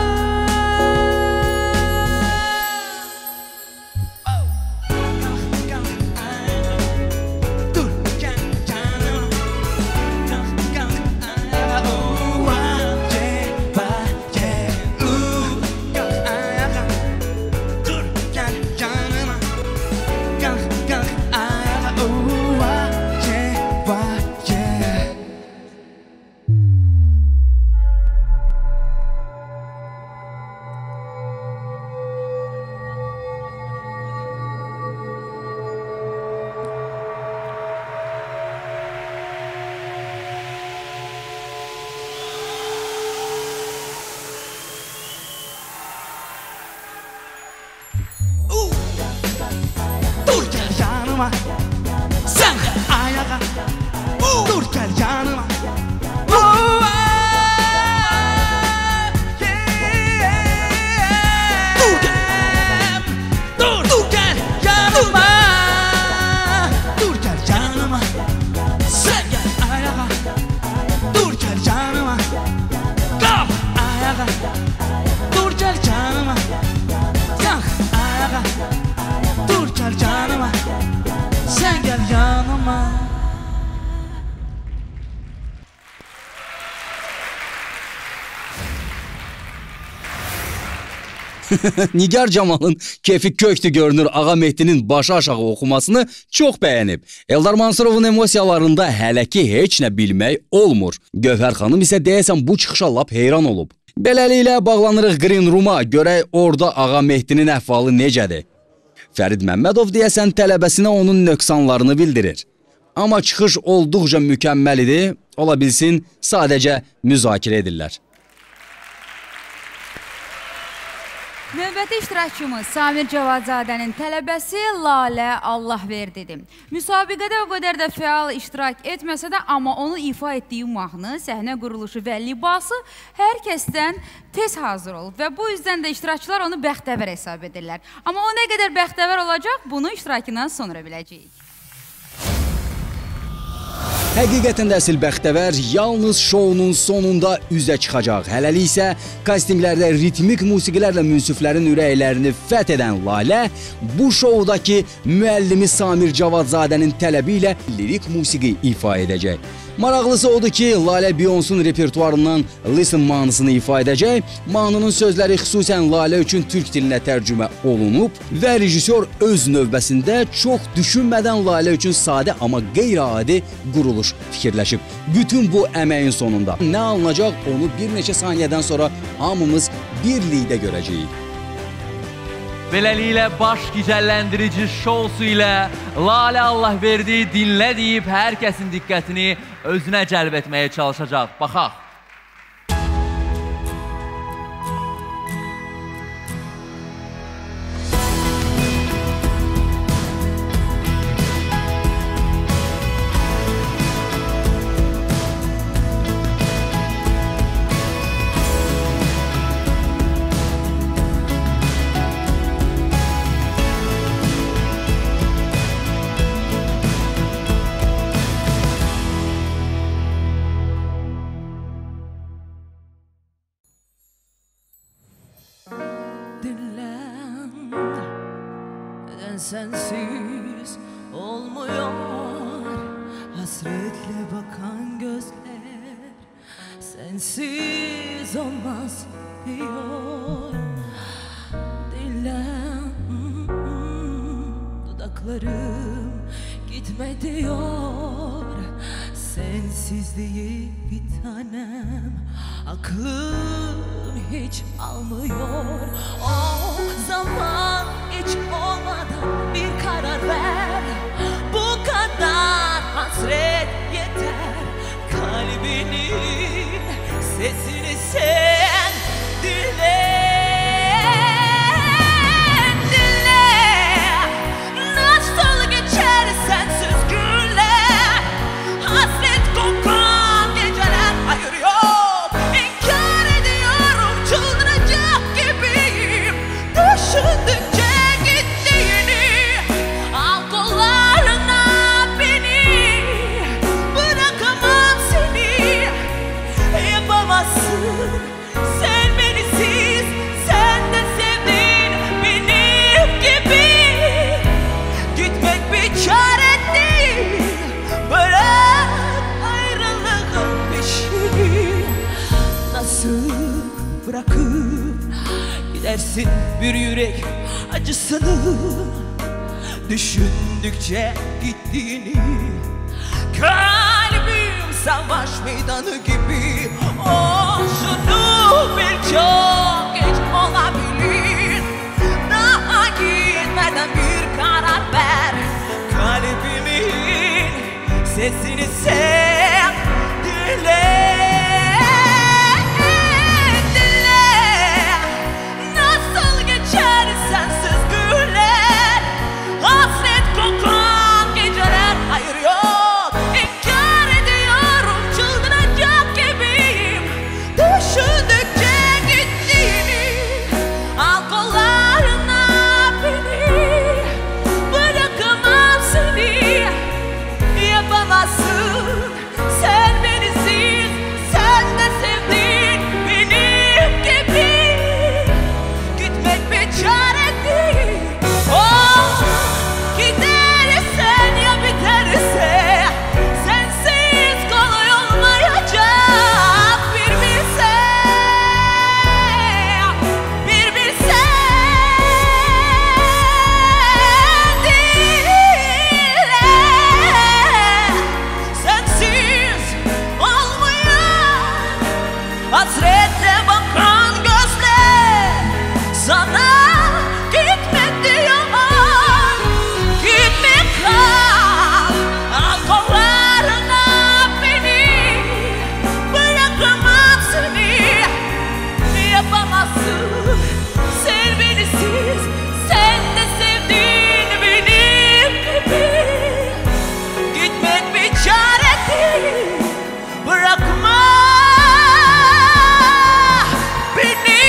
Dur gəl yanıma, sən də ayağa, dur gəl yanıma. Dur gəl yanıma, dur gəl yanıma. Sən gəl ayağa, dur gəl yanıma. Qalx ayağa, dur gəl yanıma. Qalx ayağa, dur gəl yanıma. Sən gəl yanıma. Nigar Camalın keyfi köktü görünür Ağa Mehdinin başı aşağı oxumasını çox bəyənib. Eldar Mansurovun emosiyalarında hələ ki heç nə bilmək olmur. Gövhər xanım isə deyəsən bu çıxışa lap heyran olub. Beləliklə bağlanırıq Green Room-a, görək orada Ağa Mehdinin əhvalı necədir. Fərid Məmmədov deyəsən tələbəsinə onun nöqsanlarını bildirir. Amma çıxış olduqca mükəmməl idi, ola bilsin sadəcə müzakirə edirlər. Növbəti iştirakçımız Samir Cavadzadənin tələbəsi Lalə Allahverdidir. Müsabiqədə o qədər də fəal iştirak etməsə də, amma onu ifa etdiyi mahnı, səhnə quruluşu və libası hər kəsdən tez hazır olub və bu yüzdən də iştirakçılar onu bəxtəvər hesab edirlər. Amma o nə qədər bəxtəvər olacaq, bunu iştirakından sonra biləcəyik. Həqiqətən də əsl bəxtəvər yalnız şounun sonunda üzə çıxacaq. Hələlik isə kostyumlərdə ritmik musiqilərlə münsiflərin ürəklərini fəth edən Lalə bu şoudakı müəllimi Samir Cavadzadənin tələbi ilə lirik musiqi ifa edəcək. Maraqlısı odur ki, Lalə Beyoncé-nun repertuarından Listen mahnısını ifa edəcək. Mahnının sözləri xüsusən Lalə üçün türk dilinə tərcümə olunub və rejissor öz növbəsində çox düşünmədən Lalə üçün sadə amma qeyri-adi quruluş fikirləşib. Bütün bu əməyin sonunda nə alınacaq onu bir neçə saniyədən sonra hamımız birlikdə görəcəyik. Beləliklə baş gicəlləndirici şousu ilə Lalə Allahverdi dinlə deyib hər kəsin diqqətini özünə cəlb etməyə çalışacaq. Baxaq. dinlen. Neden sensiz olmuyor hasretle bakan gözler, sensiz olmaz diyor. Dinlen, dudaklarım gitme diyor. Sensizliği bir tanem, aklım hiç almıyor. O zaman hiç olmadan bir karar ver. Bu kadar hasret yeter. Kalbinin sesini sen dinle. Sen benisiz, sen de sevdin benim gibi. Gitmek bir çare değil, bırak ayrılığın peşini. Nasıl bırakıp gidersin bir yürek acısını, düşündükçe gittiğini. Kalbim savaş meydanı gibi. Şunu bil, çok geç olabilir. Daha gitmeden bir karar ver. Kalbimin sesini sen dinle. Nasıl geçer sensiz günler, hasret kokan geceler. Hayır yok, inkar ediyorum, çıldıracak gibiyim. Düşündükçe gittiğini, al kollarına beni. Bırakamam seni, yapamazsın. Sen benisiz, sen de sevdin benim gibi. Gitmek bir çare değil. Oh, gidersen ya biterse, sensiz kolay olmayacak. Bir bilsen, bir bilsen. Dinle, sensiz olmuyor hasretle bakan gözler. Sana gitme diyor, gitme kal. Al kollarına beni, bırakamam seni. Yapamazsın, sen benisiz, sen de sevdin benim gibi. Gitmek bir çare değil, bırakma beni.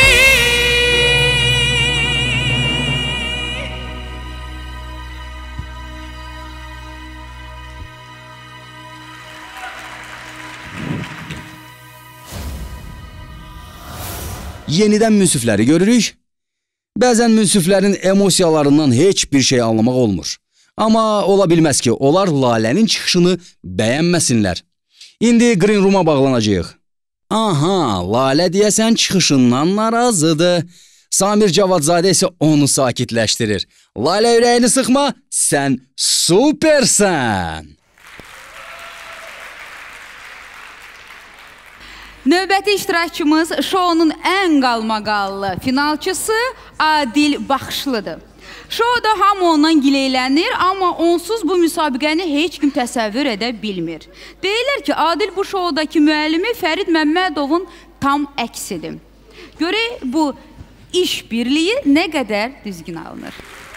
Yenidən münsifləri görürük. Bəzən münsiflərin emosiyalarından heç bir şey anlamaq olmur. Amma ola bilməz ki, onlar Lalənin çıxışını bəyənməsinlər. İndi Green Room-a bağlanacağıq. Aha, Lalə deyəsən çıxışından narazıdır. Samir Cavadzadə isə onu sakitləşdirir. Lalə, ürəyini sıxma, sən supersən. Növbəti iştirakçımız şounun ən qalmaqallı finalçısı Adil Baxışlıdır. Şouda hamı ondan gileylənir, amma onsuz bu müsabiqəni heç kim təsəvvür edə bilmir. Deyirlər ki, Adil bu şoudakı müəllimi Fərid Məmmədovun tam əksidir. Görək bu iş birliyi nə qədər düzgün alınır.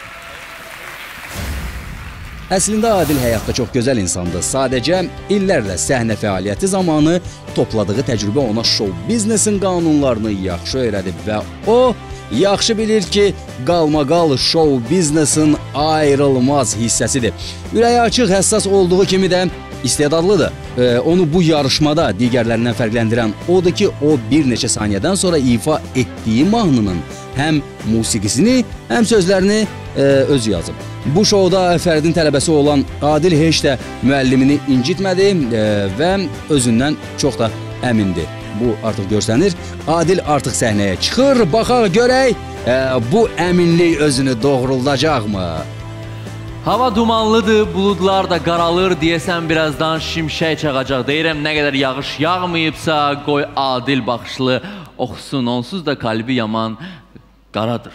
Əslində Adil həyatda çox gözəl insandır. Sadəcə illərlə səhnə fəaliyyəti zamanı topladığı təcrübə ona şou biznesin qanunlarını yaxşı öyrədib və o yaxşı bilir ki, qalmaqal şou biznesin ayrılmaz hissəsidir. Ürəyi açıq, həssas olduğu kimi də istedadlıdır. Onu bu yarışmada digərlərindən fərqləndirən odur ki, o bir neçə saniyədən sonra ifa etdiyi mahnının həm musiqisini, həm sözlərini özü yazıb. Bu şouda Fəridin tələbəsi olan Adil heç də müəllimini incitmədi və özündən çox da əmindir. Bu artıq görsənir. Adil artıq səhnəyə çıxır. Baxaq görək bu əminlik özünü doğruldacaqmı? Hava dumanlıdır, buludlar da qaralır, deyəsən birazdan şimşək çağacaq. Deyirəm, nə qədər yağış yağmayıbsa, qoy Adil baxışlı oxusun, onsuz da qalbi yaman qaradır.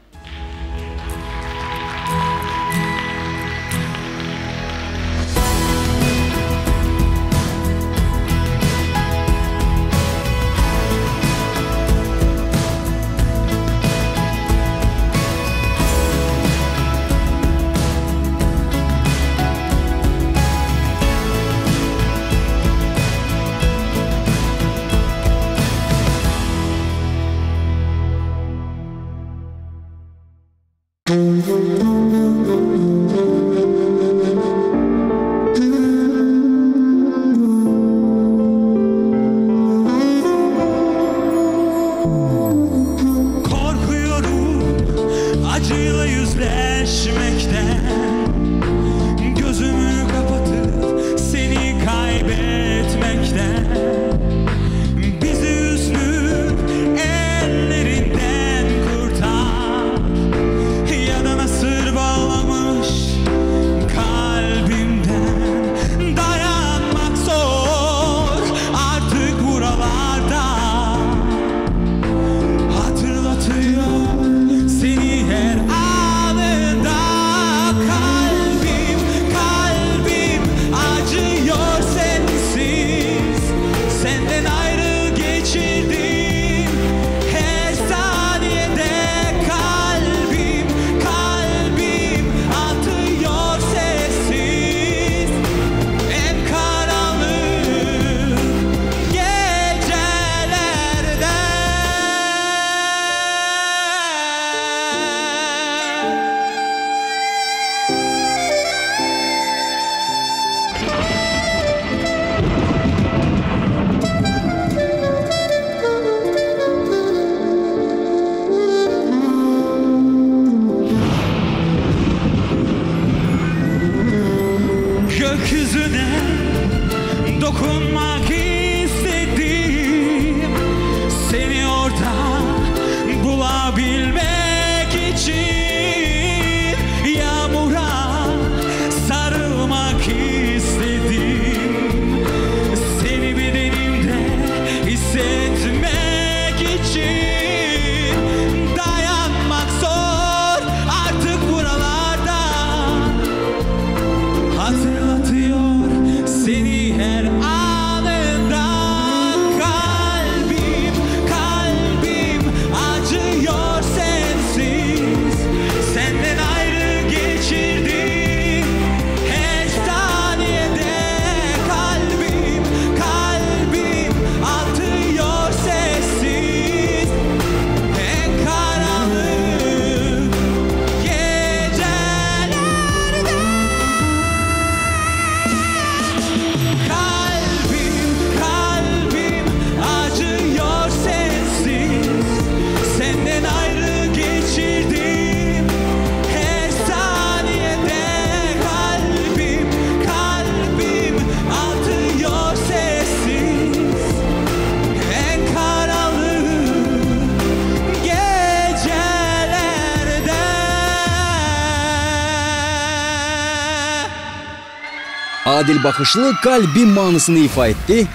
Adil baxışlı qalbin mahnısını ifa etdi.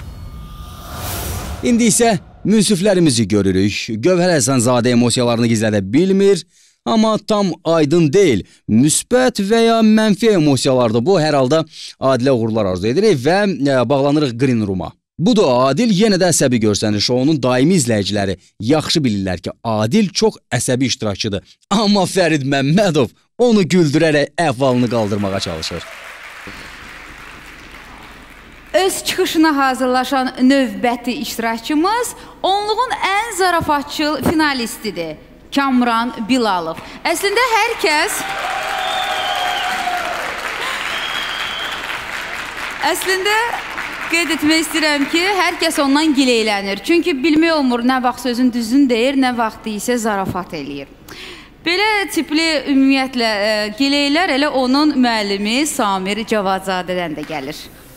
İndi isə münsiflərimizi görürük. Gövhər Həsənzadə emosiyalarını gizlədə bilmir, amma tam aydın deyil. Müsbət və ya mənfi emosiyalardır bu. Hər halda Adilə uğurlar arzu edirik və bağlanırıq Green Room-a. Bu da Adil yenə də əsəbi görsənir. Şounun daimi izləyiciləri yaxşı bilirlər ki, Adil çox əsəbi iştirakçıdır. Amma Fərid Məmmədov onu güldürərək əhvalını qaldırmağa çalışır. Öz çıxışına hazırlaşan növbəti iştirakçımız onluğun ən zarafatçıl finalistidir. Kamran Bilalov. Əslində hər kəs Əslində qeyd etmək istəyirəm ki, hər kəs ondan gileylənir. Çünki bilmək olmur, nə vaxt sözün düzün deyir, nə vaxt isə zarafat eləyir. Belə tipli ümumiyyətlə gileylər elə onun müəllimi Samir Cavadzadədən də gəlir.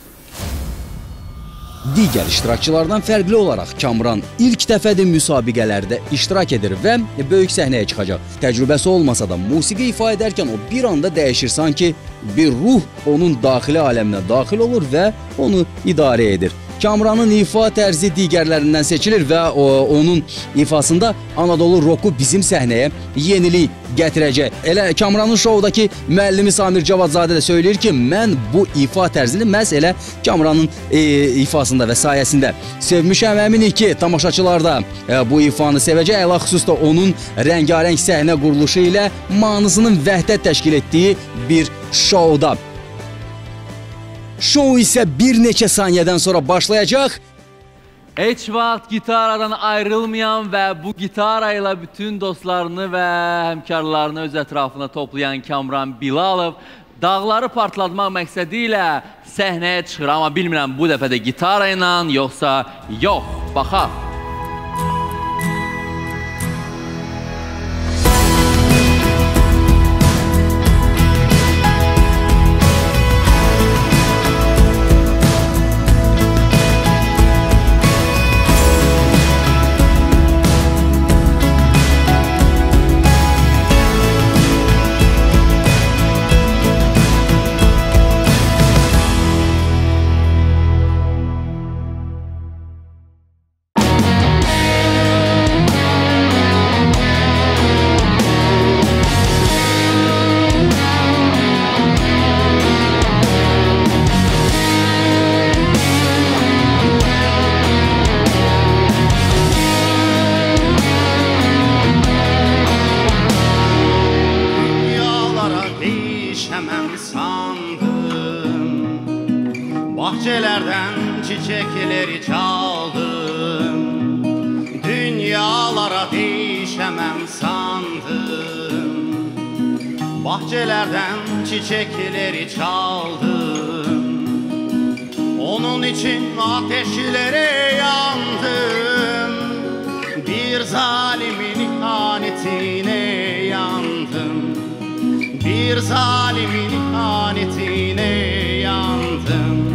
Digər iştirakçılardan fərqli olaraq Kamran ilk dəfədir müsabiqələrdə iştirak edir və böyük səhnəyə çıxacaq. Təcrübəsi olmasa da musiqi ifa edərkən o bir anda dəyişir, sanki bir ruh onun daxili aləminə daxil olur və onu idarə edir. Kamranın ifa tərzi digərlərindən seçilir və onun ifasında Anadolu roku bizim səhnəyə yenilik gətirəcək. Elə Kamranın şovdakı müəllimi Samir Cavadzadə də söyləyir ki, mən bu ifa tərzini məhz elə Kamranın ifasında və sayəsində sevmişəm. Əminik ki, tamaşaçılar da bu ifanı sevəcək. Əla xüsusda onun rəngarəng səhnə quruluşu ilə mahnısının vəhdət təşkil etdiyi bir şovda. Şou isə bir neçə saniyədən sonra başlayacaq. Heç vaxt gitaradan ayrılmayan və bu gitara ilə bütün dostlarını və həmkarlarını öz ətrafına toplayan Kamran Bilalov dağları partlatmaq məqsədi ilə səhnəyə çıxır. Amma bilmirəm, bu dəfə də gitara ilə yoxsa yox. Baxaq. Bahçelerden çiçekleri çaldım, dünyalara değişemem sandım. Bahçelerden çiçekleri çaldım, onun için ateşlere yandım. Bir zalimin ihanetine yandım, bir zalimin ihanetine yandım.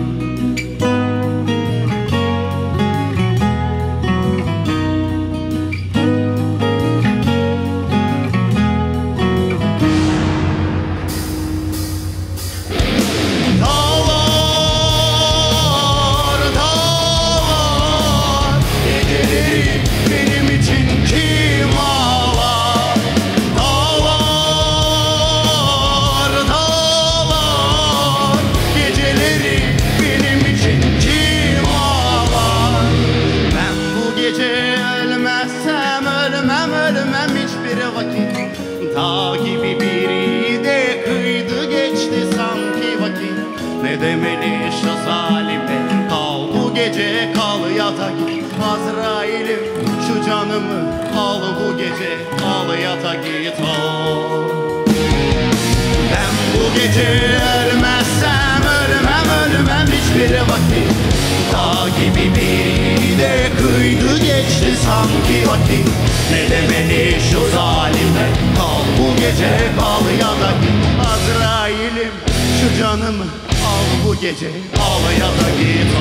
Dağ gibi biri de kıydı geçti sanki vakit. Ne demeli şu zalime, kal bu gece kal yatak. Azrail'im şu canımı al bu gece, al yata git al. Ben bu gece ölmezsem ölmem hiçbir vakit. Dağ gibi biri de kıydı geçti sanki vakit. Ne demeli şu zalime, kal bu gece kal ya da git. Azrail'im şu canımı al bu gece, al ya da git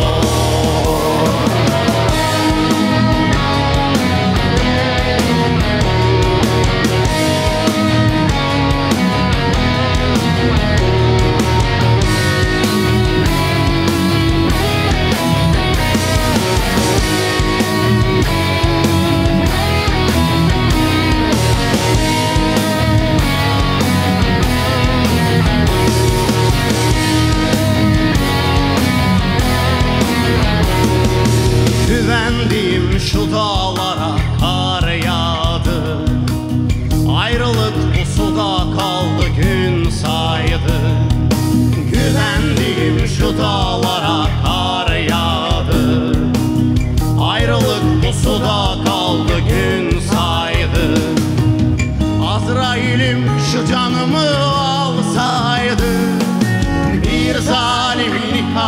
Güvendiğim şu dağlara kar yağdı, ayrılık bu suda kaldı gün saydı. Güvendiğim şu dağlara kar yağdı, ayrılık bu suda kaldı gün saydı. Azrail'im şu canımı alsaydı, bir zalimin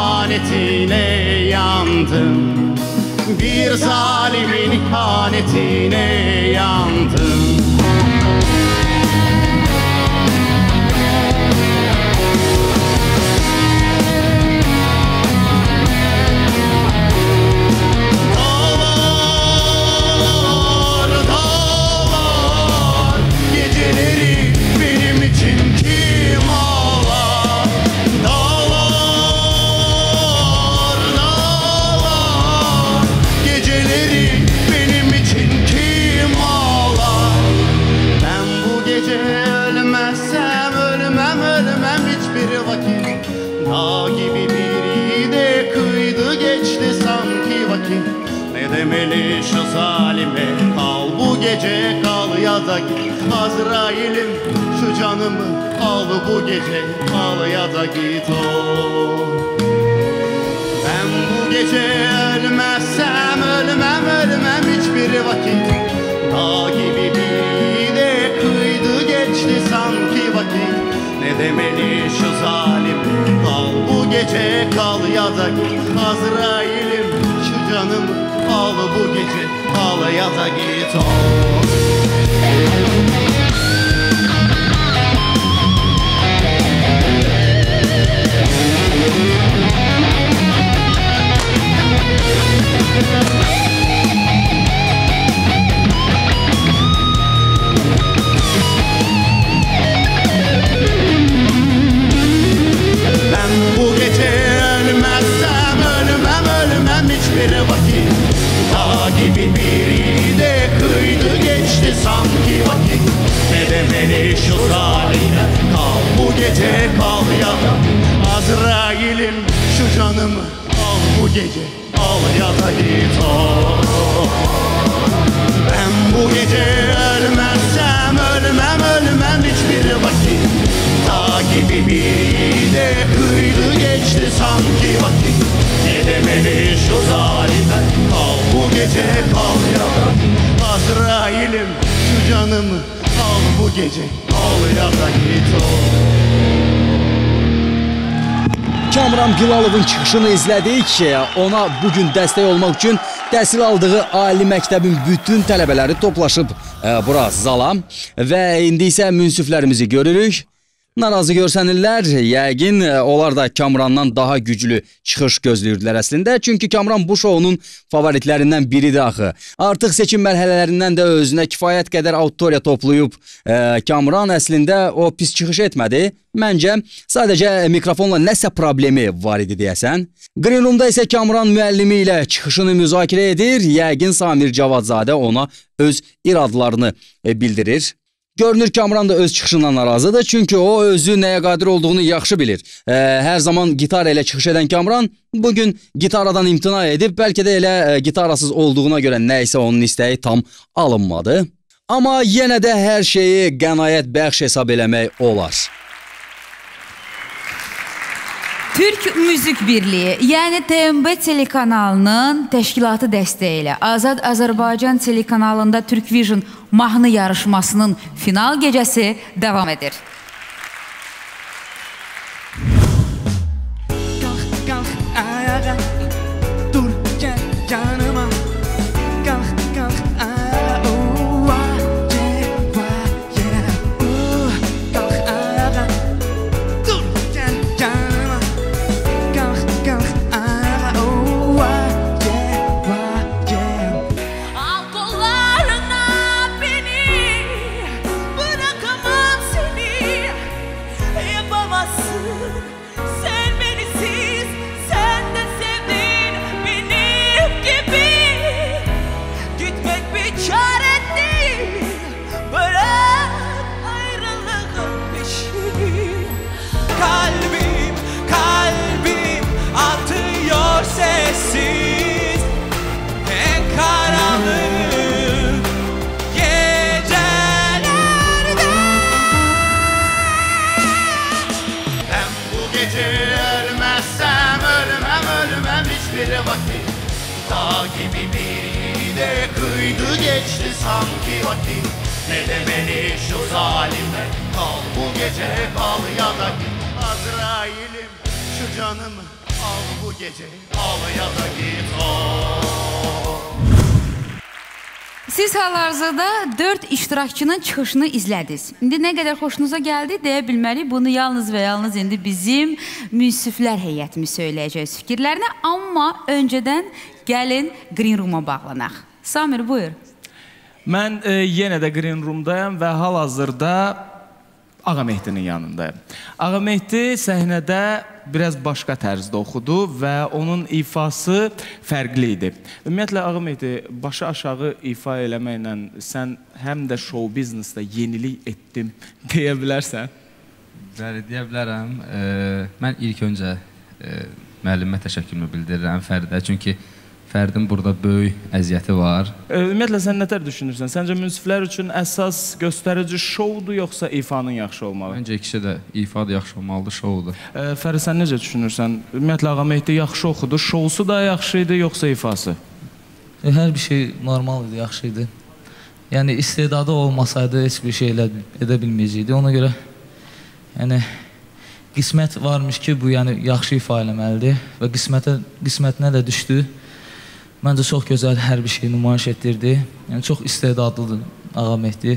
hasretine yandım, bir zalimin ihanetine yandım. Ne demeli şu zalime, kal bu gece kal ya da git. Azrail'im şu canımı al bu gece, al ya da git Ben bu gece ölmezsem ölmem hiçbir vakit. Dağ gibi biri de kıydı geçti sanki vakit. Ne demeli şu zalime, kal bu gece kal ya da git. Azrail'im şu canımı al bu gece, al ya da git Ben bu gece ölmezsem ölmem hiçbir vakit. Dağ gibi biri de kıydı geçti sanki vakit. Ne demeli şu zalime, kal bu gece kal ya da. Azrail'im şu canımı al bu gece, al ya da git Ben bu gece ölmezsem ölmem hiçbir vakit. Dağ gibi biri de kıydı geçti sanki vakit. Ne demeli şu zalime, kal bu gece kal ya da. Azrail'im şu canımı al bu gece, al ya da git Kamran Bilalovun çıxışını izlədik. Ona bugün dəstək olmaq üçün təhsil aldığı ali məktəbin bütün tələbələri toplaşıb bura zala və indi isə münsiflərimizi görürük. Narazı görsənirlər, yəqin onlar da Kamrandan daha güclü çıxış gözləyirdilər əslində. Çünki Kamran bu şounun favoritlərindən biridir axı. Artıq seçim mərhələlərindən də özünə kifayət qədər auditoriya toplayıb. Kamran əslində o pis çıxış etmədi. Məncə sadəcə mikrofonla nəsə problemi var idi deyəsən. Green Room'da isə Kamran müəllimi ilə çıxışını müzakirə edir. Yəqin Samir Cavadzadə ona öz iradlarını bildirir. Görünür Kamran da öz çıxışından narazıdır. Çünki o özü nəyə qadir olduğunu yaxşı bilir. Hər zaman gitar ilə çıxış edən Kamran bugün gitaradan imtina edib. Bəlkə də elə gitarasız olduğuna görə nəysə onun istəyi tam alınmadı. Amma yenə də hər şeyi qənaət bəxş hesab eləmək olar. Türk Müzik Birliği, yəni TMB telekanalının təşkilatı dəstəyi ilə Azad Azərbaycan telekanalında Türk Vision mahnı yarışmasının final gecəsi davam edir. Kalk kalk ayağa, dur gel yanıma. Kalk kalk ayağa, oh vay yeah. Kalk ayağa, dur gel yanıma. Kalk kalk ayağa, oh vay yeah. Al kollarına beni, bırakamam seni. Yapamazsın sen benisiz, sen de sevdin benim gibi. Gitmek bir çare değil, bırak ayrılığın peşini. Kalbim, kalbim atıyor sessiz en karanlık gecelerde. Ben bu gece ölmezsem ölmem hiçbir vakit. Dağ gibi biri de kıydı geçti sanki vakit. Ne demeli şu zalime, kal bu gece kal ya da git. Azrail'im şu canımı Al bu gece al ya da git al. Siz hal-hazırda 4 iştirakçının çıxışını izlədiniz. İndi nə qədər xoşunuza gəldi deyə bilməliyik. Bunu yalnız və yalnız indi bizim münsiflər heyətimiz söyləyəcək fikirlərini. Amma öncədən gəlin Green Room-a bağlanaq. Samir, buyur. Mən yenə də Green Room-dayım və hal-hazırda Ağa Mehdinin yanındayım. Ağa Mehdi səhnədə biraz başqa tərzdə oxudu və onun ifası fərqli idi. Ümumiyyətlə, Ağa Mehdi, başı aşağı ifa eləməklə sən həm də show biznesdə yenilik etdim deyə bilərsən? Bəli, deyə bilərəm. Mən ilk öncə müəllimə təşəkkürümü bildirirəm Fəridə, çünki Fərdin burada böyük əziyyəti var. Ümumiyyətlə, sən nətər düşünürsən? Səncə münsiflər üçün əsas göstərici şovdur, yoxsa ifanın yaxşı olmalı? Məncə ikisi də, ifa da yaxşı olmalıdır, şovdur. Fərid, sən necə düşünürsən? Ümumiyyətlə, Ağa Mehdi yaxşı oxudu, şovsu da yaxşı idi, yoxsa ifası? Hər bir şey normal idi, yaxşı idi. Yəni, istedadı olmasaydı, heç bir şey edə bilməyəcəkdi. Ona görə, yəni, qismət varmış ki, bu yaxşı ifa eləməlidir və qismətinə də düşdü. Məncə çox gözəl hər bir şey nümayiş etdirdi. Yəni, çox istedadlıdır Ağa Mehdi.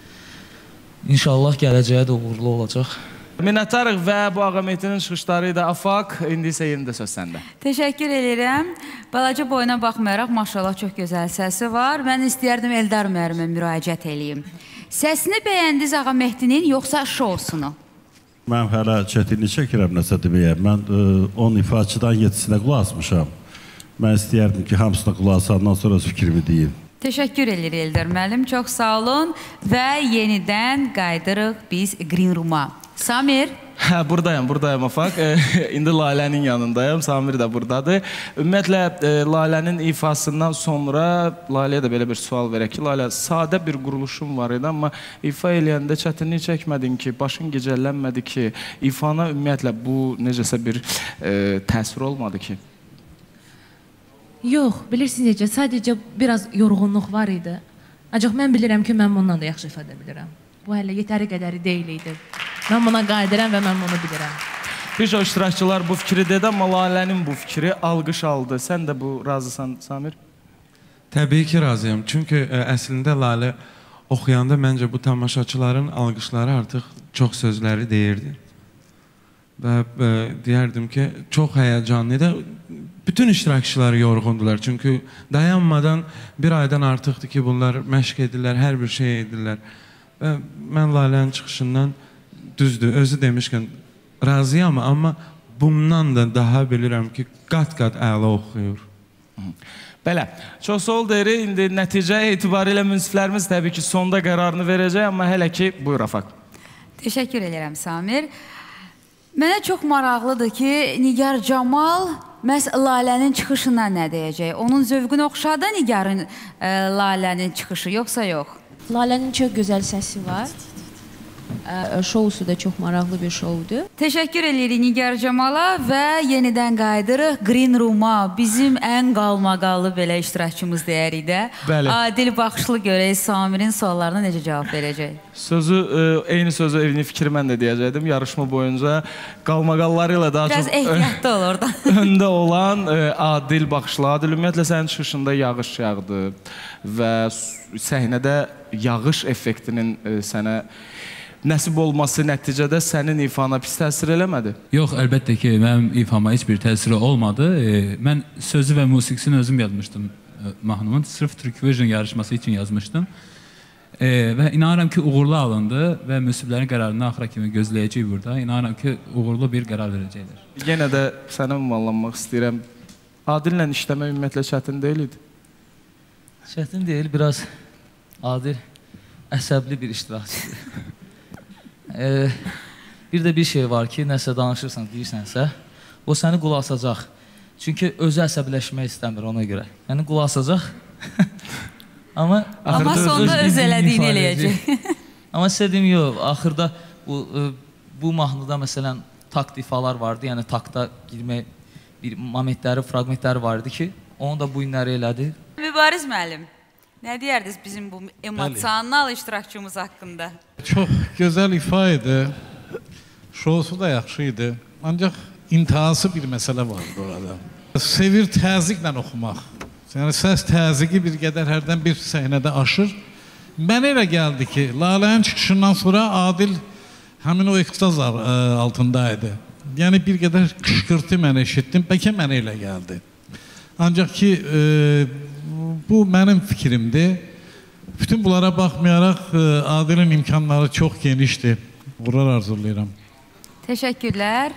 İnşallah gələcəyə də uğurlu olacaq. Minnətdarıq və bu Ağa Mehdinin çıxışları ilə Afaq, indi isə yerində söz səndə. Təşəkkür edirəm. Balaca boyuna baxmayaraq, maşallah çox gözəl səsi var. Mən istəyərdim Eldar müəllimə müraciət eləyim. Səsini bəyəndiniz Ağa Mehdinin, yoxsa şovsunu? Mən hələ çətinlik çəkirəm nəsə deməyə. Mən 10 ifaçıdan 7-sinə qulaq asmışam. Mən istəyərdim ki, hamısına qulaq asandan sonra fikrimi deyim. Təşəkkür edir Eldar müəllim, çox sağ olun və yenidən qaydırıq biz Green Room-a. Samir? Buradayım Afaq. İndi Lalənin yanındayım, Samir də buradadır. Ümumiyyətlə, Lalənin ifasından sonra Laləyə də belə bir sual verək ki, Lalə, sadə bir quruluşum var idi, amma ifa eləyəndə çətinlik çəkmədin ki, başın gecələnmədi ki, ifana ümumiyyətlə bu necəsə bir təsir olmadı ki? Yox, bilirsiniz necə, sadəcə biraz yorğunluq var idi. Ancaq mən bilirəm ki, mən bundan da yaxşı ifa edə bilirəm. Bu hələ yetəri qədəri deyil idi. Mən buna qadirəm və mən bunu bilirəm. Bir çox iştirakçılar bu fikri dedi, amma Lalənin bu fikri alqış aldı. Sən də bu razısan, Samir? Təbii ki, razıyam. Çünki əslində Lalə oxuyanda məncə bu tamaşaçıların alqışları artıq çox sözləri deyirdi. Və deyərdim ki, çox həyəcanlı. Bütün iştirakçılar yorğundular. Çünki dayanmadan bir aydan artıqdır ki, bunlar məşq edirlər, hər bir şey edirlər. Və mən Lalənin çıxışından düzdür, özü demişkən razıyam, amma bundan da daha bilirəm ki, qat-qat əla oxuyur. Belə, çox sağ ol deyirik. İndi nəticə etibarilə münsiflərimiz təbii ki, sonda qərarını verəcək, amma hələ ki, buyur Afaq. Təşəkkür edirəm, Samir. Mənə çox maraqlıdır ki, Nigar Camal məhz Lalənin çıxışına nə deyəcək? Onun zövqünü oxşadı Nigarın Lalənin çıxışı, yoxsa yox? Lalənin çox gözəl səsi var. Şousu da çox maraqlı bir şoudur. Təşəkkür edirik Nigar Camala və yenidən qaydırıq Green Room-a. Bizim ən qalmaqallı belə iştirakçımız deyərik də. Adil baxışlı görək Samirin suallarına necə cavab verəcək? Eyni sözü, eyni fikri mən də deyəcəkdim. Yarışma boyunca qalmaqalları ilə daha çox... Biraz ehtiyatlı ol oradan. Öndə olan Adil baxışlı. Adil, ümumiyyətlə sənin çıxışında yağış yağdı və səhnədə yağış effektinin sənə nəsib olması nəticədə sənin ifana pis təsir eləmədi? Yox, əlbəttə ki, mənim ifama heç bir təsiri olmadı. Mən sözü və musiqisini özüm yazmışdım mahnımın. Sırf Turkvision yarışması üçün yazmışdım. Və inanıram ki, uğurlu alındı və münsiflərin qərarını axıra kimi gözləyəcək burada. İnanıram ki, uğurlu bir qərar verəcəklər. Yenə də sənə ünvanlanmaq istəyirəm. Adillə işləmək ümumiyyətlə çətin deyil idi? Çətin deyil, biraz Adil əsəbli bir iştirakçıdır. Bir də bir şey var ki, nəsə danışırsan, deyirsənsə, o səni qulaq asacaq. Çünki özü əsəbləşmək istəmir ona görə. Yəni qulaq asacaq. Amma sonda öz elədiyini eləyəcək. Amma sizə deyim, yox, axırda bu mahnıda məsələn takt ifalar vardı, yəni takta girmək bir momentləri, fraqmentləri vardı ki, onu da bu günləri elədi. Mübariz müəllim, nə deyərdiniz bizim bu emosional iştirakçımız haqqında? Çox gözəl ifa idi, şousu da yaxşı idi. Ancaq intihası bir məsələ var burada. Sevir təzyiqlə oxumaq. Yəni səs təzyiqi bir qədər hərdən bir səhnədə aşır. Mənə elə gəldi ki, Lalənin çıxışından sonra Adil həmin o ekstaz altındaydı. Yəni bir qədər qışqırtı mən eşitdim, bəlkə mənə elə gəldi. Ancaq ki, bu mənim fikrimdir. Bütün bunlara baxmayaraq Adilin imkanları çox genişdir. Uğurlar arzulayıram. Təşəkkürlər.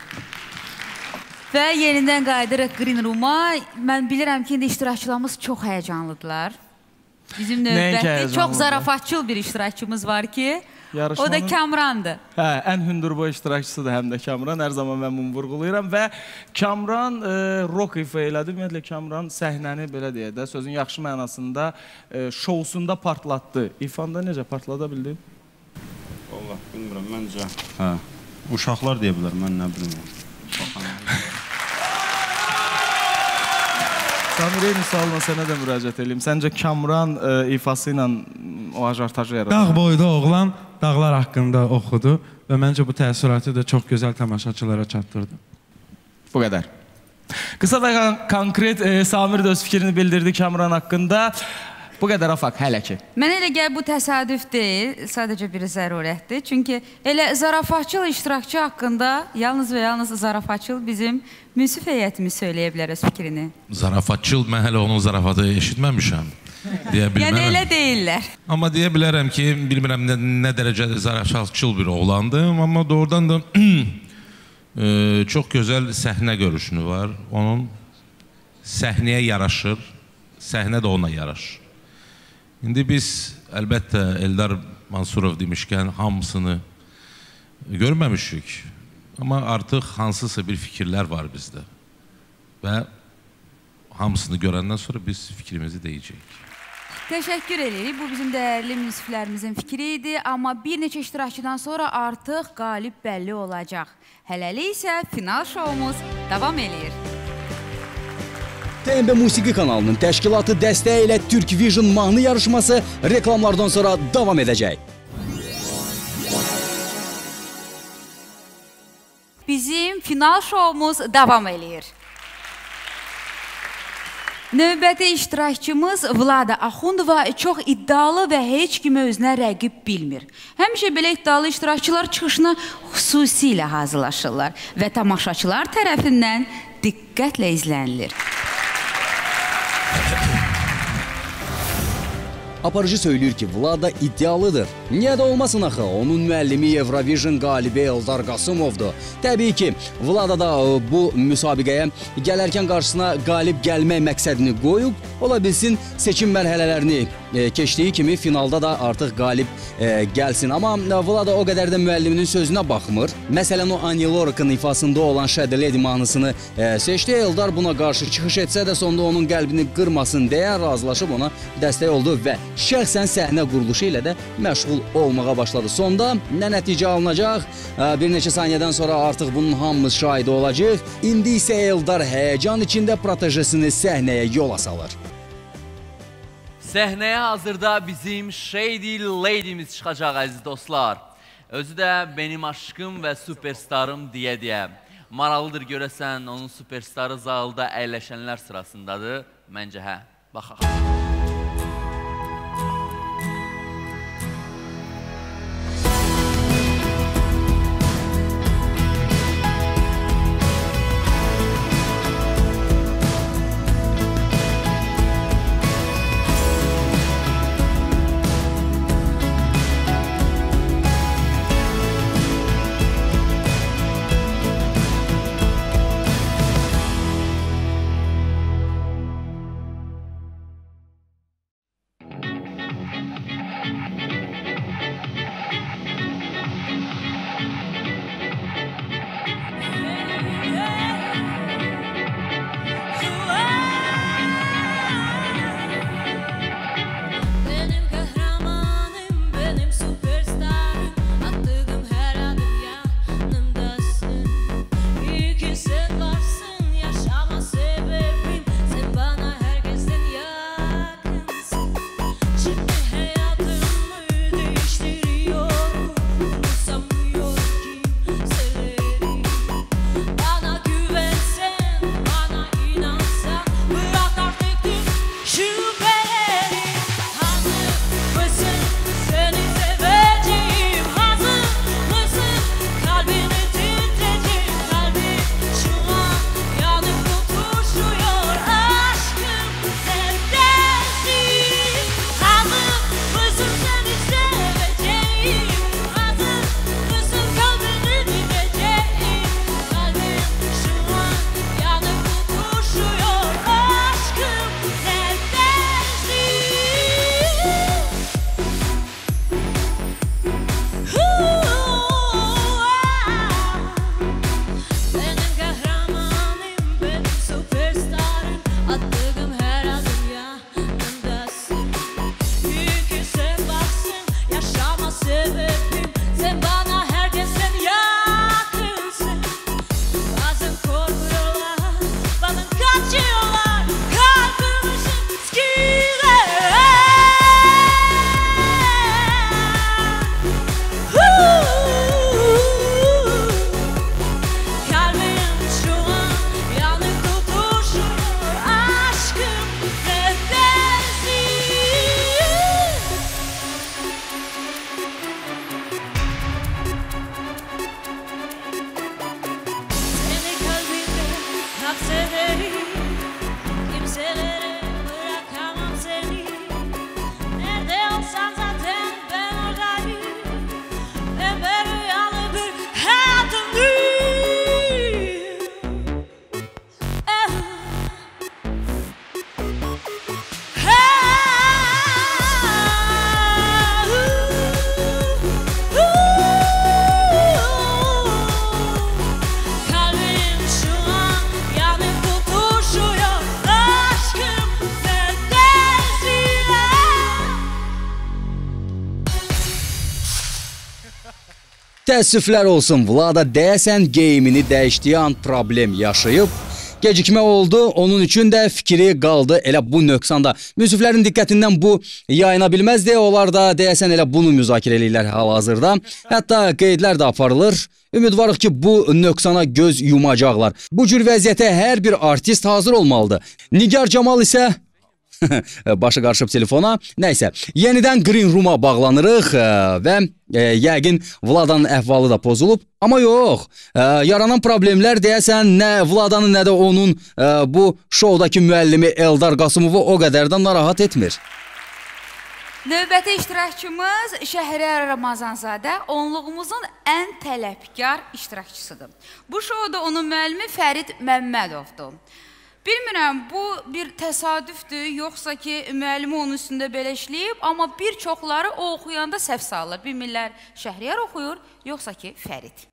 Və yenidən qayıdırıq Green Room-a. Mən bilirəm ki, indi iştirakçılarımız çox həyəcanlıdırlar. Bizim növbəti çox zarafatçıl bir iştirakçımız var ki, o da Kamrandır. Hə, ən hündürboy iştirakçısıdır həm də Kamran. Hər zaman mən bunu vurğulayıram və Kamran rock ifa elədi. Ümumiyyətlə Kamran səhnəni belə deyə də sözün yaxşı mənasında şousunda partlatdı. İfanda necə partlada bildin? Vallahi bilmirəm, məncə. Hə. Uşaqlar deyə bilər, mən nə bilim. Samir, eyni sualına sənə də müraciət edeyim. Səncə Kamran ifası ilə o ajartajı yaradır? Dağ boyda oğlan dağlar haqqında oxudu və məncə bu təəssüratı da çox gözəl tamaşaçılara çatdırdı. Bu qədər. Qısa və konkret Samir də öz fikrini bildirdi Kamran haqqında. Bu qədər afaq hələ ki. Mənə elə gəl bu təsadüf deyil, sadəcə bir zərurətdir. Çünki elə zarafatçıl iştirakçı haqqında yalnız və yalnız zarafatçıl bizim münsif heyətimiz söyləyə bilər öz fikrini. Zarafatçıl, mən hələ onun zarafatı eşitməmişəm. Yəni elə deyirlər. Amma deyə bilərəm ki, bilmirəm nə dərəcədə zarafatçıl bir oğlandım, amma doğrudan da çox gözəl səhnə görüşünü var. Onun səhnəyə yaraşır, səhnə də ona yaraşır. İndi biz əlbəttə Eldar Mansurov demişkən hamısını görməmişik. Amma artıq hansısa bir fikirlər var bizdə. Və hamısını görəndən sonra biz fikrimizi deyəcəyik. Təşəkkür edirik. Bu bizim dəyərli münsiflərimizin fikri idi. Amma bir neçə iştirakçıdan sonra artıq qalib bəlli olacaq. Hələlik isə final şoumuz davam edir. TMB Musiqi kanalının təşkilatı dəstəyi ilə Türk Vision mahnı yarışması reklamlardan sonra davam edəcək. Bizim final şoumuz davam edir. Növbəti iştirakçımız Vlada Axundova çox iddialı və heç kimi özünə rəqib bilmir. Həmişə belə iddialı iştirakçılar çıxışına xüsusilə hazırlaşırlar və tamaşaçılar tərəfindən diqqətlə izlənilir. Aparıcı söylüyor ki, Vlada iddialıdır. Niyə də olmasın axı? Onun müəllimi Eurovision qalibi Eldar Qasımovdur. Təbii ki, Vlada da bu müsabiqəyə gələrkən qarşısına qalib gəlmək məqsədini qoyub, ola bilsin seçim mərhələlərini keçdiyi kimi finalda da artıq qalib gəlsin. Amma Vlada o qədər də müəlliminin sözünə baxmır. Məsələn, o Annie Lorac'ın ifasında olan Shadow Lady mahnısını seçdi. Eldar buna qarşı çıxış etsə də sonda onun qəlbini qırmasın deyə razılaşıb ona dəstək oldu və şəxsən səhnə quruluşu ilə də məşğul olmağa başladı. Sonda nə nəticə alınacaq? Bir neçə saniyədən sonra artıq bunun hamımız şahidi olacaq. İndi isə Eldar həyəcan içində protejesini səhnəyə yola salır. Səhnəyə hazırda bizim Shady Lady'miz çıxacaq əziz dostlar. Özü də benim aşkım və superstarım deyə. Maraqlıdır görəsən onun superstarı zalda əyləşənlər sırasındadır. Məncə hə, baxaq. Təəssüflər olsun, Vlada deyəsən geyimini dəyişdiyi an problem yaşayıb. Gecikmə oldu, onun üçün də fikri qaldı elə bu nöqsanda. Münsiflərin diqqətindən bu yayına bilməzdi, onlar da deyəsən elə bunu müzakirə edirlər hal-hazırda. Hətta qeydlər də aparılır. Ümidvarıq ki, bu nöqsana göz yumacaqlar. Bu cür vəziyyətə hər bir artist hazır olmalıdır. Nigar Camal isə başı qarışıb telefona. Nəysə, yenidən Green Room-a bağlanırıq və yəqin Vladanın əhvalı da pozulub. Amma yox, yaranan problemlər deyəsən nə Vladanın, nə də onun bu şoudakı müəllimi Eldar Qasımovu o qədər də narahat etmir. Növbəti iştirakçımız Şəhriyar Ramazanzadə onluğumuzun ən tələbkar iştirakçısıdır. Bu şouda onun müəllimi Fərid Məmmədovdur. Bilmirəm, bu bir təsadüfdür, yoxsa ki, müəllimi onun üstündə belə işləyib, amma bir çoxları o oxuyanda səhv salır. Bilmirlər, Şəhriyar oxuyur, yoxsa ki, Fərid.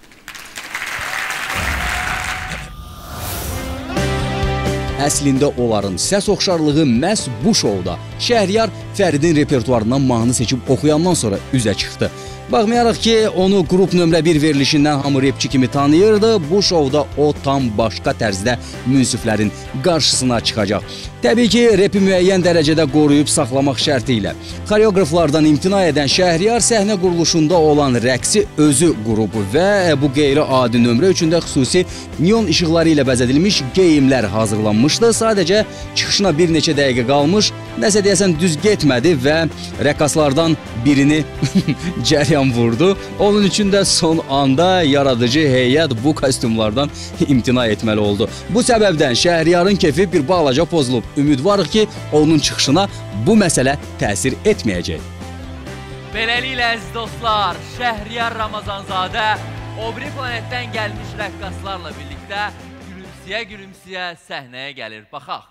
Əslində onların səs oxşarlığı məhz bu şouda Şəhriyar Fəridin repertuarından mahnı seçib oxuyandan sonra üzə çıxdı. Baxmayaraq ki, onu qrup nömrə 1 verilişindən hamı repçi kimi tanıyırdı, bu şovda o tam başqa tərzdə münsiflərin qarşısına çıxacaq. Təbii ki, repi müəyyən dərəcədə qoruyub saxlamaq şərti ilə. Xoreograflardan imtina edən Şəhriyar səhnə quruluşunda olan rəqsi özü qrubu və bu qeyri-adi nömrə üçün də xüsusi neon işıqları ilə bəzədilmiş geyimlər hazırlanmışdı. Sadəcə çıxışına bir neçə dəqiqə qalmış, nəsə deyəsən düz getmədi və rəqqaslardan birini cəryan vurdu. Onun üçün də son anda yaradıcı heyət bu kostyumlardan imtina etməli oldu. Bu səbəbdən Şəhriyarın kefi bir balaca pozulub. Ümidvarıq ki, onun çıxışına bu məsələ təsir etməyəcək. Beləliklə, əziz dostlar, Şəhriyar Ramazanzadə o biri planetdən gəlmiş rəqqaslarla birlikdə gülümsəyə-gülümsəyə səhnəyə gəlir. Baxaq.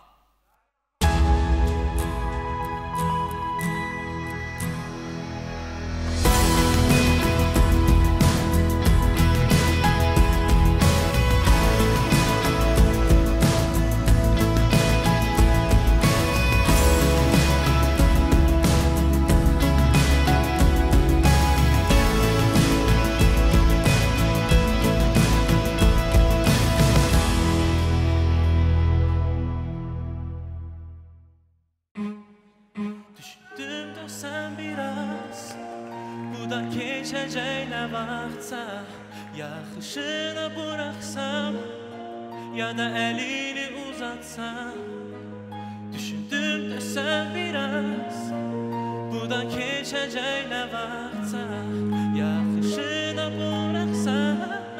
Geçəcəklə vaxtsa yaxşını buraxsam ya da əlini uzatsam düşündüm desəm biraz bu da keçəcəklə vaxtsa yaxşını buraxsam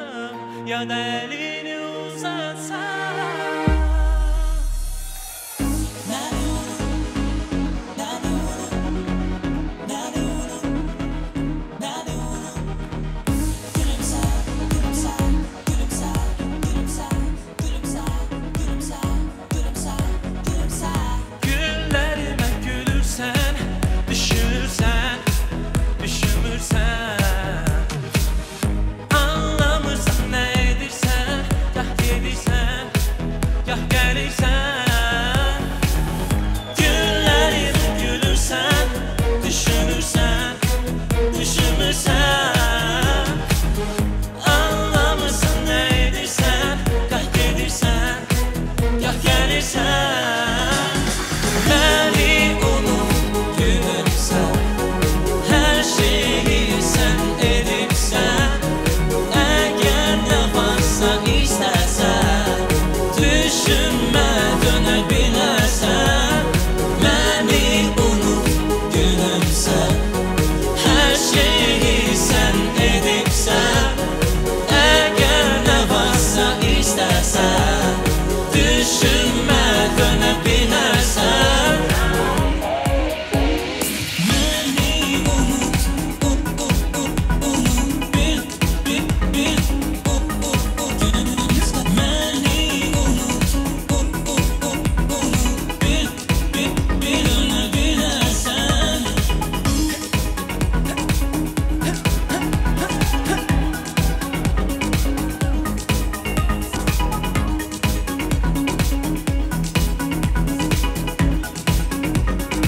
ya da əlini uzatsam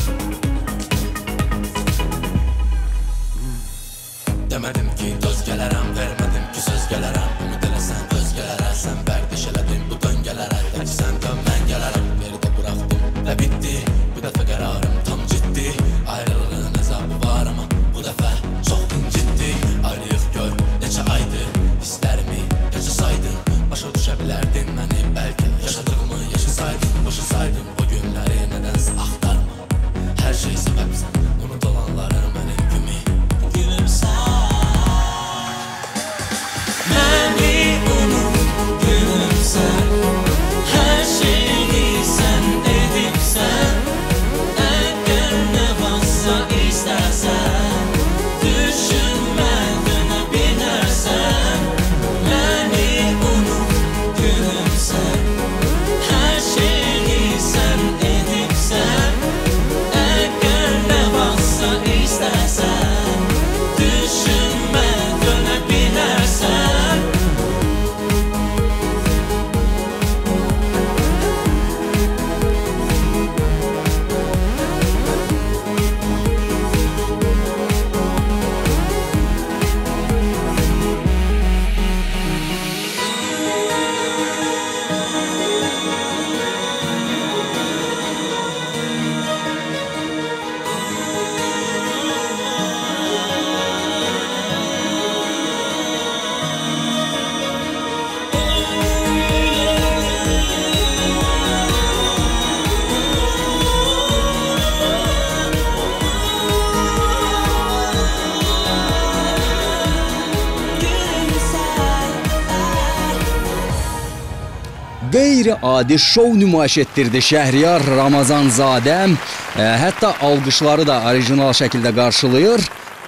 Demədim ki, dost gələr gələrəm, ümid eləsən özgələrə. Sən bərdiş elədin bu döngələrə. Tək sən dön, mən gələrəm, veridə buraxdım və bitti. Bu dəfə qərarım tam ciddi. Ayrılığın əzabı var amma bu dəfə çox incitdi. Ayrıyıq gör, neçə aydır hisslərimi yaşasaydın. Başa düşə bilərdin məni bəlkə. Yaşadığımı yaşasaydın, boşa saydım o günləri nədənsə axtarma. Hər şey səbəbsən, unutulanları mənim kimi gülümsən. Məni unut, gülümsən. Hər şeyi sən edibsən. Əgər nə varsa istərsən, düşünmə dönə bilərsən. Məni unut, gülümsən. Hər şeyi sən edibsən. Əgər nə varsa istərsən, düşünmə dönə bilərsən. Qeyri-adi şov nümayiş etdirdi Şəhriyar Ramazanzadə. Hətta alqışları da orijinal şəkildə qarşılayır.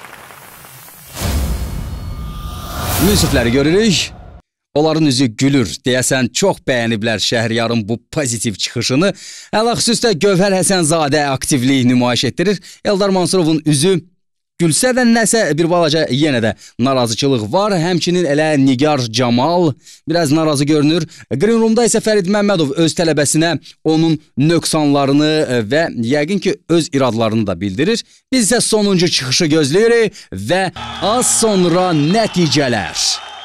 Münsifləri görürük. Onların üzü gülür. Deyəsən, çox bəyəniblər Şəhriyarın bu pozitiv çıxışını. Ələlxüsusda Gövhər Həsənzadə aktivlik nümayiş etdirir. Eldar Mansurovun üzü gülsə də nəsə bir balaca yenə də narazıçılıq var. Həmçinin elə Nigar Camal biraz narazı görünür. Green Room'da isə Fərid Məmmədov öz tələbəsinə onun nöqsanlarını və yəqin ki öz iradlarını da bildirir. Biz isə sonuncu çıxışı gözləyirik və az sonra nəticələr.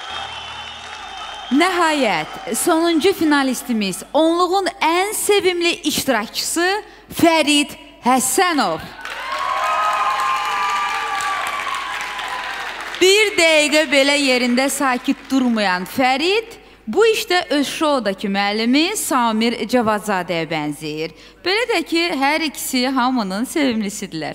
Nəhayət, sonuncu finalistimiz, onluğun ən sevimli iştirakçısı Fərid Həsənov. Bir dəqiqə belə yerində sakit durmayan Fərid, bu işdə öz şoudakı müəllimi Samir Cavadzadəyə bənzəyir. Belə də ki, hər ikisi hamının sevimlisidirlər.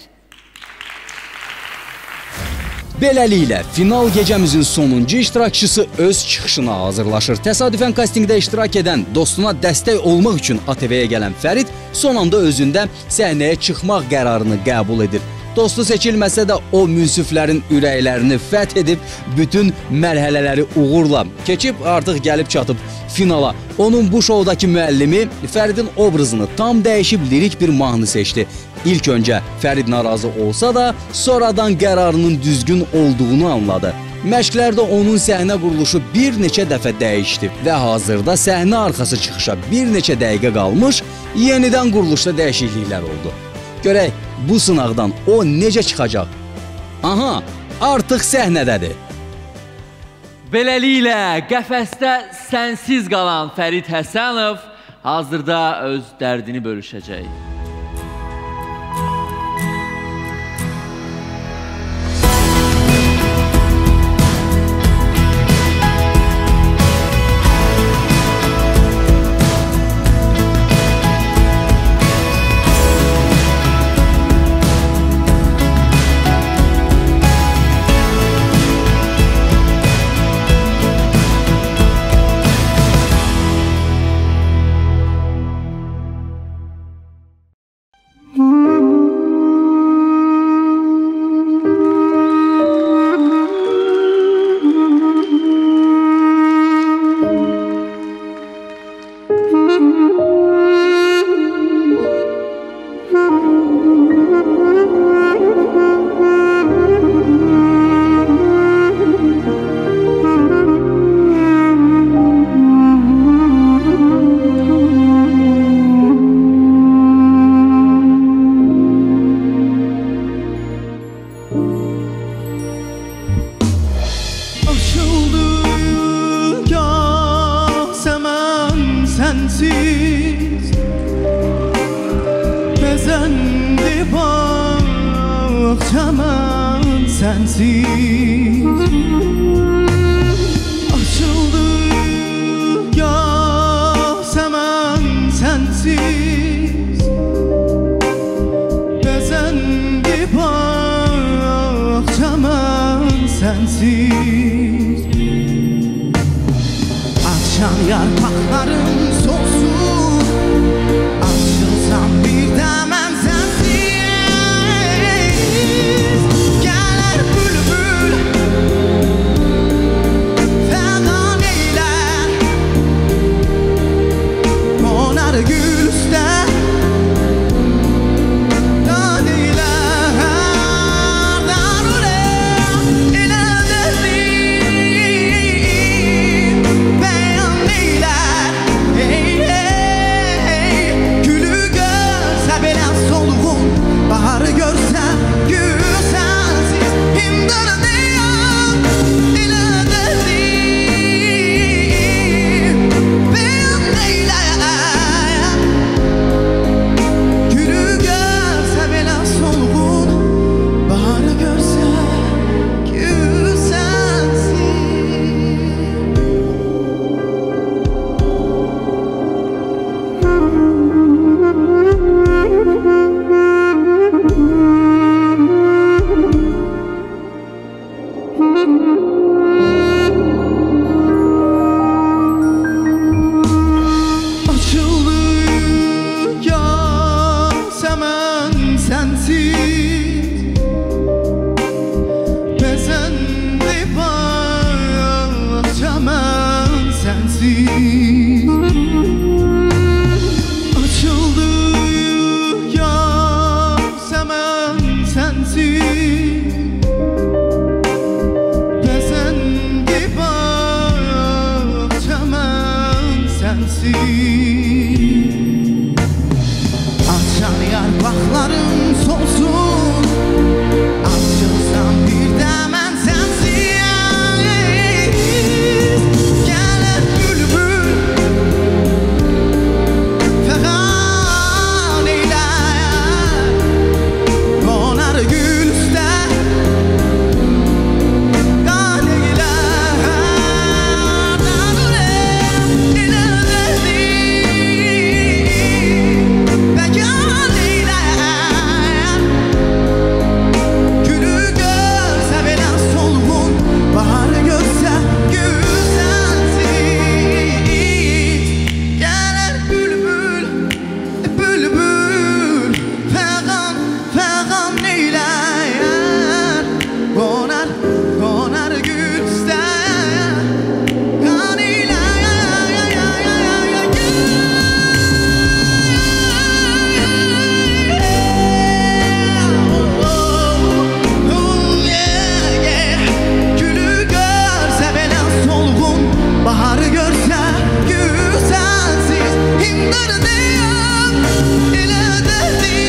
Beləliklə, final gecəmizin sonuncu iştirakçısı öz çıxışına hazırlaşır. Təsadüfən kastingdə iştirak edən, dostuna dəstək olmaq üçün ATV-yə gələn Fərid son anda özündə səhnəyə çıxmaq qərarını qəbul edir. Dostu seçilməsə də o münsiflərin ürəklərini fəth edib, bütün mərhələləri uğurla keçib, artıq gəlib çatıb finala. Onun bu şoudakı müəllimi Fəridin obrazını tam dəyişib lirik bir mahnı seçdi. İlk öncə Fərid narazı olsa da, sonradan qərarının düzgün olduğunu anladı. Məşqlərdə onun səhnə quruluşu bir neçə dəfə dəyişdi və hazırda səhnə arxası çıxışa bir neçə dəqiqə qalmış, yenidən quruluşda dəyişikliklər oldu. Görək, bu sınaqdan o necə çıxacaq? Aha, artıq səhnədədir. Beləliklə, qəfəsdə sənsiz qalan Fərid Həsənov hazırda öz dərdini bölüşəcək. bahçaman sensiz açıldı yasemen sensiz bezendi bahçaman sensiz akşam yarpakların solsun açılsam bir demem sensiz gelir bülbül ferman eyler konar gül üstte baharı görsem gül sensiz imdana diyen dilede değil beyan eyler gülü görse bela solgun baharı görse gül açıldı yasemen sensiz bezendi bahçaman sensiz açıldı yasemen sensiz bezendi bahçaman sensiz açan yarpakların solsun açılsam bir demem sensiz gelir bülbül ferman eyler konar gül üstte baharı görse gül sensiz gelir bülbül bülbül ferman eyler konar gül üstte kan baharı görse gül sensiz imdana diyen dilede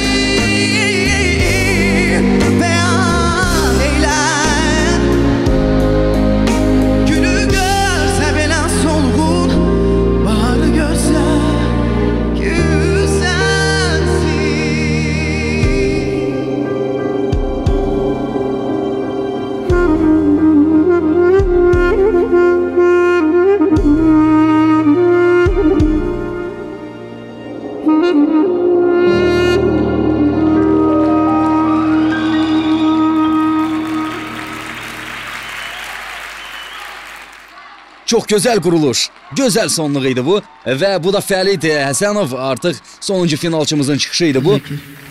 değil beyan eyler gülü görse bela solgun baharı görse gül sensiz Çox gözəl quruluş, gözəl sonluq idi bu və bu da Fərid Həsənov artıq sonuncu finalçımızın çıxışı idi bu.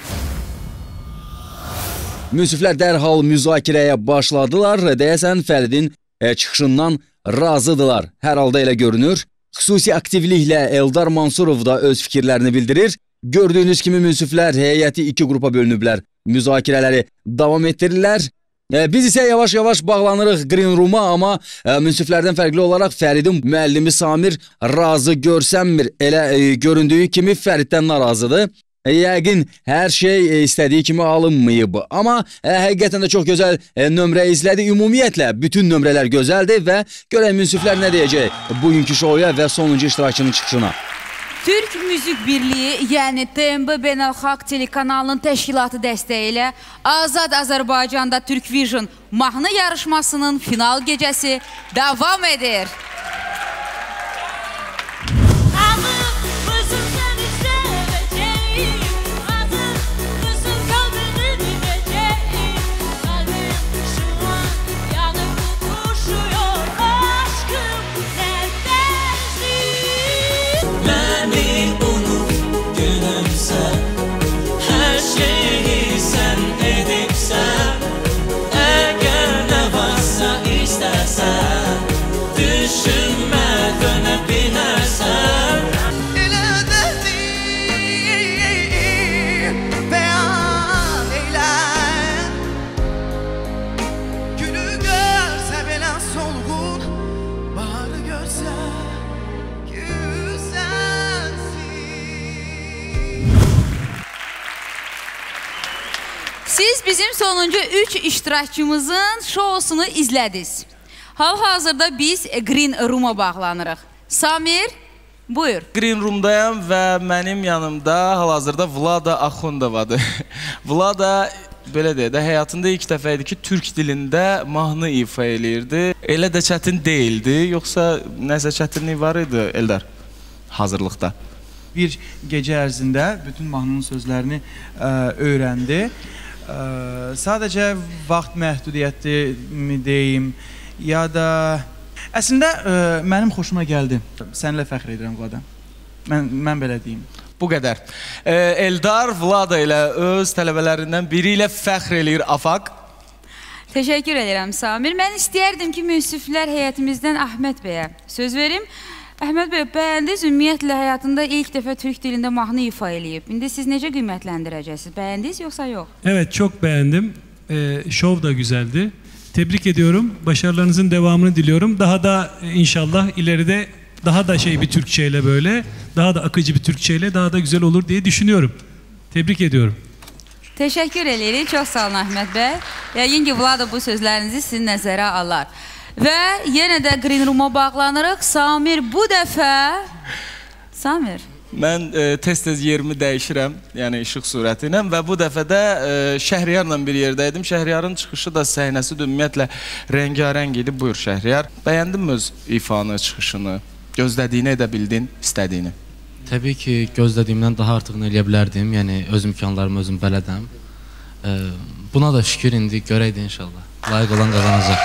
Münsiflər dərhal müzakirəyə başladılar. Deyəsən Fəridin çıxışından razıdılar. Hər halda elə görünür. Xüsusi aktivliklə Eldar Mansurov da öz fikirlərini bildirir. Gördüyünüz kimi münsiflər heyəti iki qrupa bölünüblər. Müzakirələri davam etdirirlər. Biz isə yavaş-yavaş bağlanırıq Green Room-a, amma münsiflərdən fərqli olaraq Fəridin müəllimi Samir razı görsənmir. Elə göründüyü kimi Fəriddən narazıdır. Yəqin hər şey istədiyi kimi alınmayıb. Amma həqiqətən də çox gözəl nömrə izlədi. Ümumiyyətlə, bütün nömrələr gözəldir və görək münsiflər nə deyəcək bugünkü şouya və sonuncu iştirakçının çıxışına. Türk Müzik Birliği, yəni TMB Beynəlxalq Telekanalının təşkilatı dəstəyi ilə Azad Azərbaycanda Türk Vision mahnı yarışmasının final gecəsi davam edir. Siz bizim sonuncu 3 iştirakçımızın şousunu izlədiniz. Hal-hazırda biz Green Room'a bağlanırıq. Samir, buyur. Green Room'dayım və mənim yanımda hal-hazırda Vlada Axundovadır. Vlada, belə deyək də, həyatında ilk dəfə idi ki, türk dilində mahnı ifa eləyirdi. Elə də çətin deyildi, yoxsa nəsə çətinlik var idi, Eldar, hazırlıqda? Bir gecə ərzində bütün mahnının sözlərini öyrəndi. Sadəcə vaxt məhdudiyyəti mi deyim, ya da... Əslində, mənim xoşuma gəldi. Səninlə fəxr edirəm, Vlada. Mən belə deyim. Bu qədər. Eldar Vlada ilə öz tələbələrindən biri ilə fəxr eləyir Afaq. Təşəkkür edirəm, Samir. Mən istəyərdim ki, münsiflər heyətimizdən Əhməd bəyə söz verim. Əhməd bəy, bəyəndiniz, ümumiyyətlə həyatında ilk dəfə türk dilində mahnı ifa eləyib. İndi siz necə qiymətləndirəcəksiniz? Bəyəndiniz yoxsa yox? Evet, çok beğendim. Şov da güzeldi. Tebrik ediyorum. Başarılarınızın devamını diliyorum. Daha da inşallah ileride daha da bir Türkçeyle böyle, daha da akıcı bir Türkçeyle daha da güzel olur diye düşünüyorum. Tebrik ediyorum. Teşekkür ederim. Çok sağ olun Əhməd bəy. Yəqin ki, Vlada bu sözlərinizi sizin nəzərə alar. Və yenə də Green Room'a bağlanırıq. Samir, bu dəfə... Samir. Mən tez-tez yerimi dəyişirəm, yəni işıq surəti ilə və bu dəfə də Şəhriyarla bir yerdəydim. Şəhriyarın çıxışı da, səhnəsi də ümumiyyətlə rəngarəng idi. Buyur Şəhriyar. Bəyəndin mi öz ifanı, çıxışını? Gözlədiyini edə bildin, istədiyini? Təbii ki, gözlədiyimdən daha artıqını eləyə bilərdim. Yəni, öz imkanlarımı özüm bələdəm. Buna da şükür indi görəydi inşallah. Layiq olan qazanacaq.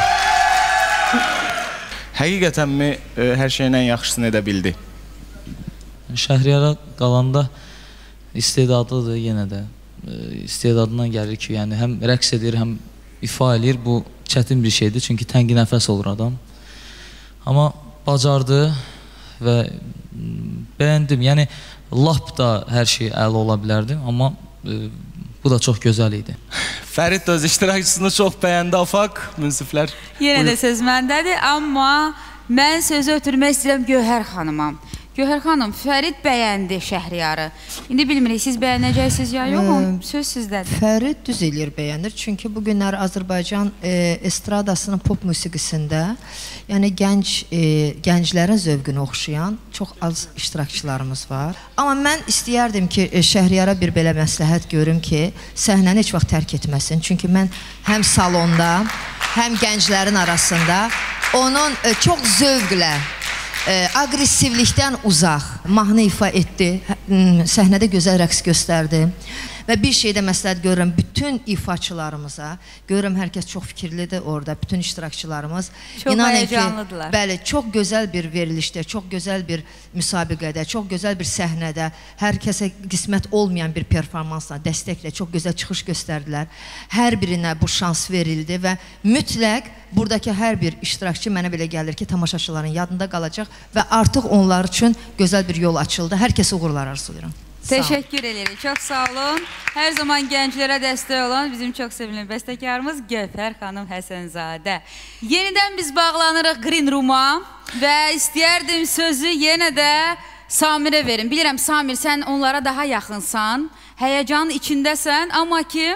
Həqiqətənmi hər şeyin ən yaxşısını edə bildi? Şəhriyara qalanda istedadlıdır yenə də. İstedadından gəlir ki, yəni həm rəqs edir, həm ifa edir. Bu çətin bir şeydir, çünki təngi nəfəs olur adam. Amma bacardı və bəyəndim. Yəni, lap da hər şey əla ola bilərdi, amma bu da çox gözəl idi. Fərid öz iştirakçısını çox bəyəndi, Afaq, münsiflər. Yenə də söz məndədir, amma mən sözü ötürmək istəyirəm Gövhər xanıma. Gövhər xanım, Fərid bəyəndi Şəhriyarı. İndi bilmirik, siz bəyənəcəksiniz ya yox, söz sizdədir. Fərid düz eləyir bəyənir. Çünki bu günlər Azərbaycan estradasının pop musiqisində, yəni gənclərin zövqünü oxşayan çox az iştirakçılarımız var. Amma mən istəyərdim ki, Şəhriyara bir belə məsləhət görüm ki, səhnəni heç vaxt tərk etməsin. Çünki mən həm salonda, həm gənclərin arasında onun çox zövqlə, aqressivlikdən uzaq mahnı ifa etdi, səhnədə gözəl rəqs göstərdi və bir şeydə məsləhət görürəm bütün ifaçılarımıza, görürəm hər kəs çox fikirlidir orada, bütün iştirakçılarımız. Çox həyəcanlıdırlar. Bəli, çox gözəl bir verilişdə, çox gözəl bir müsabiqədə, çox gözəl bir səhnədə, hər kəsə qismət olmayan bir performansla, dəstəklə çox gözəl çıxış göstərdilər. Hər birinə bu şans verildi və mütləq buradakı hər bir iştirakçı mənə belə gəlir ki, tamaşaçıların yadında qalacaq və artıq onlar üçün gözəl bir yol açıldı. Hər kəsə uğurlar arzulayıram. Teşekkür ederim. Çok sağ olun. Her zaman gençlere destek olan bizim çok sevimli bestekarımız Gövhər xanım Həsənzadə. Yeniden biz bağlanırıq Green Room'a və istəyərdim sözü yenə də Samirə verin. Bilirəm Samir, sən onlara daha yaxınsan, həyəcanın içindəsən, amma ki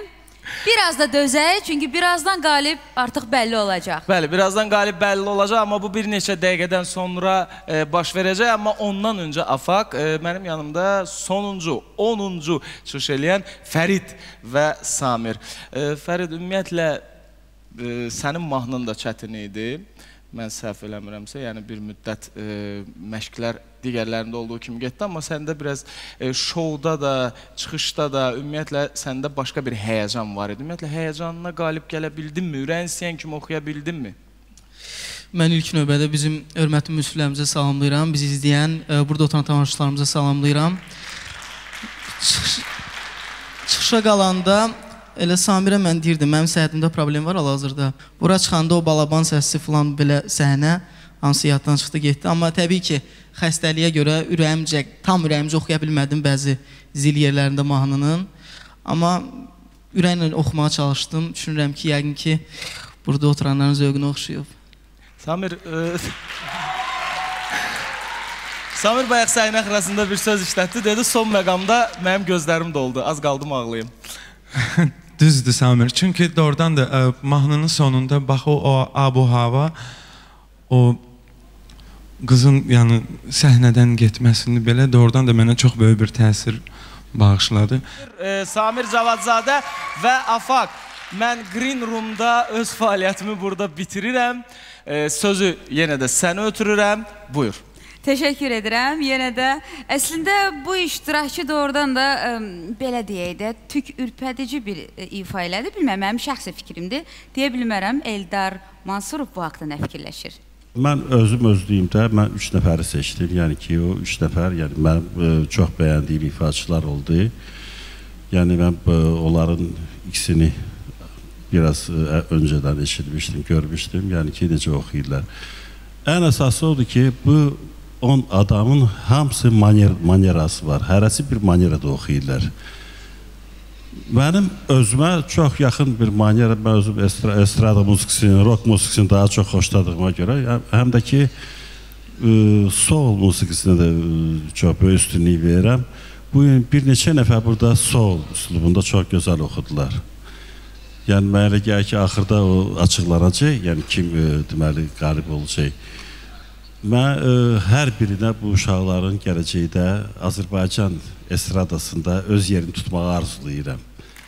Biraz da dözək, çünki birazdan qalib artıq bəlli olacaq. Bəli, birazdan qalib bəlli olacaq, amma bu bir neçə dəqiqədən sonra baş verəcək. Amma ondan öncə Afaq, mənim yanımda sonuncu, 10-cu çıxış eləyən Fərid və Samir. Fərid, ümumiyyətlə, sənin mahnın da çətin idi. Mən səhv eləmirəmsə, yəni bir müddət məşqlər digərlərində olduğu kimi getdi, amma səndə biraz şovda da, çıxışda da, ümumiyyətlə, səndə başqa bir həyəcan var idi. Ümumiyyətlə, həyəcanına qalib gələ bildinmi? Ürəyin istəyən kimi oxuya bildinmi? Mən ilk növbədə bizim hörmətli müsiflərimizə salamlayıram, bizi izləyən, burada oturan tamaşaçılarımıza salamlayıram. Çıxışa qalanda, elə Samirə mən deyirdim, mənim səhhətimdə problem var hal-hazırda. Bura çıxanda o balaban səsi filan belə səhnə hansı yaddan çıxdı, getdi. Amma təbii ki, xəstəliyə görə tam ürəyimcə oxuya bilmədim bəzi zil yerlərində mahnının. Amma ürəklə oxumağa çalışdım. Düşünürəm ki, yəqin ki, burada oturanların zövqünə oxşuyub. Samir bayaq səhnə xirasında bir söz işlətdi, dedi, son məqamda mənim gözlərim doldu, az qaldım ağlayım. Düzdür Samir. Çünki doğrudan da mahnının sonunda bax o abu-hava, o qızın yəni səhnədən getməsini belə doğrudan da mənə çox böyük bir təsir bağışladı. Samir Cavadzadə və Afaq, mən Green Room'da öz fəaliyyətimi burada bitirirəm. Sözü yenə də səni ötürürəm. Buyur. Təşəkkür edirəm. Yenə də əslində bu iştirakçı doğrudan da belə deyək də tük ürpədici bir ifa elədi. Bilməm, mənim şəxsi fikrimdir. Deyə bilmərəm, Eldar Mansurov bu haqda nə fikirləşir? Mən özlüyümdə, mən 3 nəfəri seçdim. Yəni ki, o 3 nəfər, yəni mənim çox bəyəndiyim ifaçılar oldu. Yəni mən onların ikisini biraz öncədən eşitmişdim, görmüşdüm. Yəni ki, necə oxuyurlar. Ən əsası odur ki, bu 10 adamın hamısı manerası var. Hərəsi bir manerada oxuyurlar. Mənim özümə çox yaxın bir manera, mən özüm estrada musikasını, rock musikasını daha çox xoşladığıma görə, həm də ki, soul musikasına da çox böyük üstünlük verirəm. Bugün bir neçə nəfər burada soul üslubunda çox gözəl oxudular. Yəni, mənə elə gəlir ki, axırda o açıqlanacaq, yəni kim deməli qalib olacaq. Mən hər birinə bu uşaqların gələcəkdə Azərbaycan estradasında öz yerini tutmağı arzulayıram.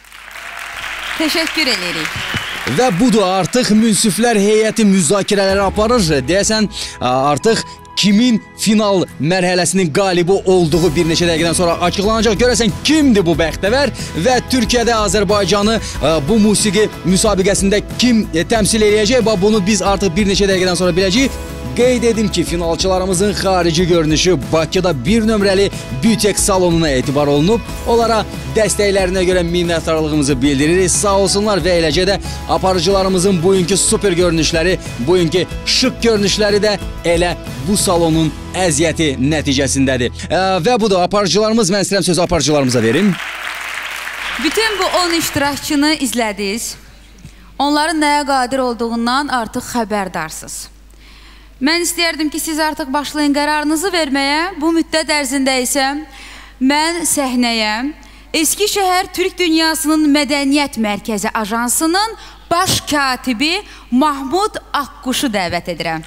Təşəkkür edirik. Və budur, artıq münsiflər heyəti müzakirələri aparır. Deyəsən, artıq kimin final mərhələsinin qalibi olduğu bir neçə dəqiqədən sonra açıqlanacaq. Görəsən, kimdir bu bəxtəvər və Türkiyədə Azərbaycanı bu musiqi müsabiqəsində kim təmsil edəcək? Bunu biz artıq bir neçə dəqiqədən sonra biləcəyik. Qeyd edim ki, finalçılarımızın xarici görünüşü Bakıda 1 nömrəli Bütek salonuna etibar olunub. Onlara dəstəklərinə görə minnətdarlığımızı bildiririk. Sağ olsunlar və eləcə də aparıcılarımızın bugünkü super görünüşləri, bugünkü şık görünüşləri də elə bu salonun əziyyəti nəticəsindədir. Və budur, aparıcılarımız, mən istəyirəm sözü aparıcılarımıza verim. Bütün bu 10 iştirakçını izlədiniz. Onların nəyə qadir olduğundan artıq xəbərdarsınız. Mən istəyərdim ki, siz artıq başlayın qərarınızı verməyə. Bu müddət ərzində isə mən səhnəyə Eskişəhər Türk Dünyasının Mədəniyyət Mərkəzi Ajansının baş katibi Mahmud Akkuşu dəvət edirəm.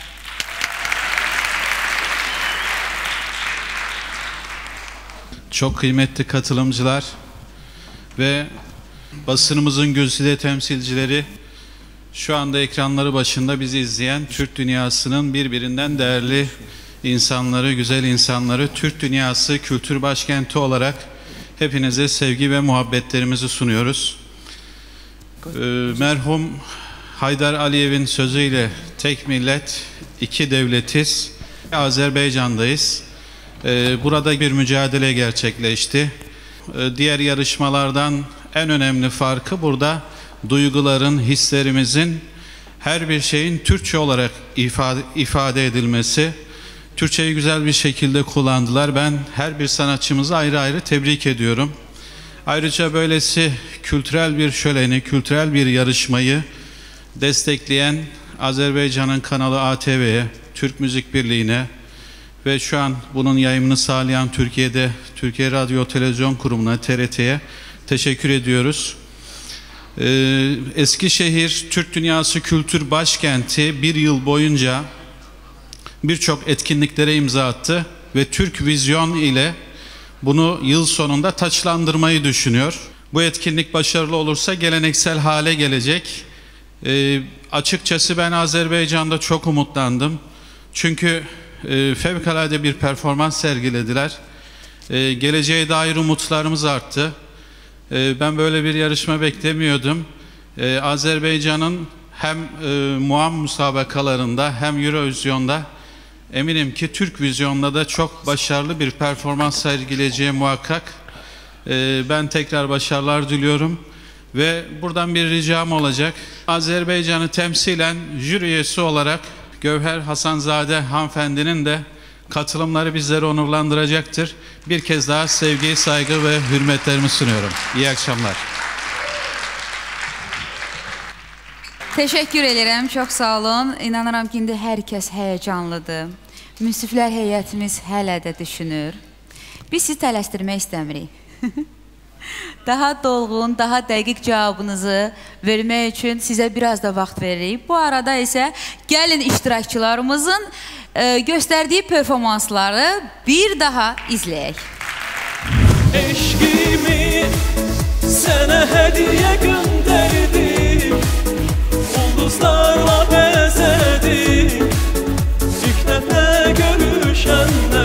Çok kıymetli katılımcılar ve basınımızın güzide temsilcileri, şu anda ekranları başında bizi izleyen Türk dünyasının birbirinden değerli insanları, güzel insanları, Türk dünyası kültür başkenti olarak hepinize sevgi ve muhabbetlerimizi sunuyoruz. Merhum Haydar Aliyev'in sözüyle tek millet, iki devletiz, Azerbaycan'dayız. Burada bir mücadele gerçekleşti. Diğer yarışmalardan en önemli farkı burada duyguların, hislerimizin, her bir şeyin Türkçe olarak ifade edilmesi. Türkçeyi güzel bir şekilde kullandılar. Ben her bir sanatçımızı ayrı ayrı tebrik ediyorum. Ayrıca böylesi kültürel bir şöleni, kültürel bir yarışmayı destekleyen Azerbaycan'ın kanalı ATV'ye, Türk Müzik Birliği'ne ve şu an bunun yayımını sağlayan Türkiye'de Türkiye Radyo Televizyon Kurumu'na, TRT'ye teşekkür ediyoruz. Eskişehir Türk Dünyası Kültür Başkenti bir yıl boyunca birçok etkinliklere imza attı ve Türk Vizyon ile bunu yıl sonunda taçlandırmayı düşünüyor. Bu etkinlik başarılı olursa geleneksel hale gelecek. Açıkçası ben Azerbaycan'da çok umutlandım. Çünkü fevkalade bir performans sergilediler. Geleceğe dair umutlarımız arttı. Ben böyle bir yarışma beklemiyordum. Azerbaycan'ın hem Muam müsabakalarında hem Eurovision'da eminim ki Türk Vizyon'da da çok başarılı bir performans sergileyeceği muhakkak. Ben tekrar başarılar diliyorum. Ve buradan bir ricam olacak. Azerbaycan'ı temsilen jüri üyesi olarak Gövher Hasanzade hanımefendinin de katılımları bizleri onurlandıracaktır. Bir kez daha sevgi, saygı ve hürmetlerimi sunuyorum. İyi akşamlar. Teşekkür ederim, çok sağ olun. İnanıram ki indi hər kəs həyəcanlıdır. Münsiflər heyətimiz hələ də düşünür. Biz sizi tələsdirmək istəmirik. Daha dolğun, daha dəqiq cavabınızı vermək üçün sizə biraz da vaxt veririk. Bu arada isə gəlin iştirakçılarımızın göstərdiyi performansları bir daha izləyək. Eşkimi sənə hədiyə göndərdim, ulduzlarla bəzədim, ilk dəfə görüşəndə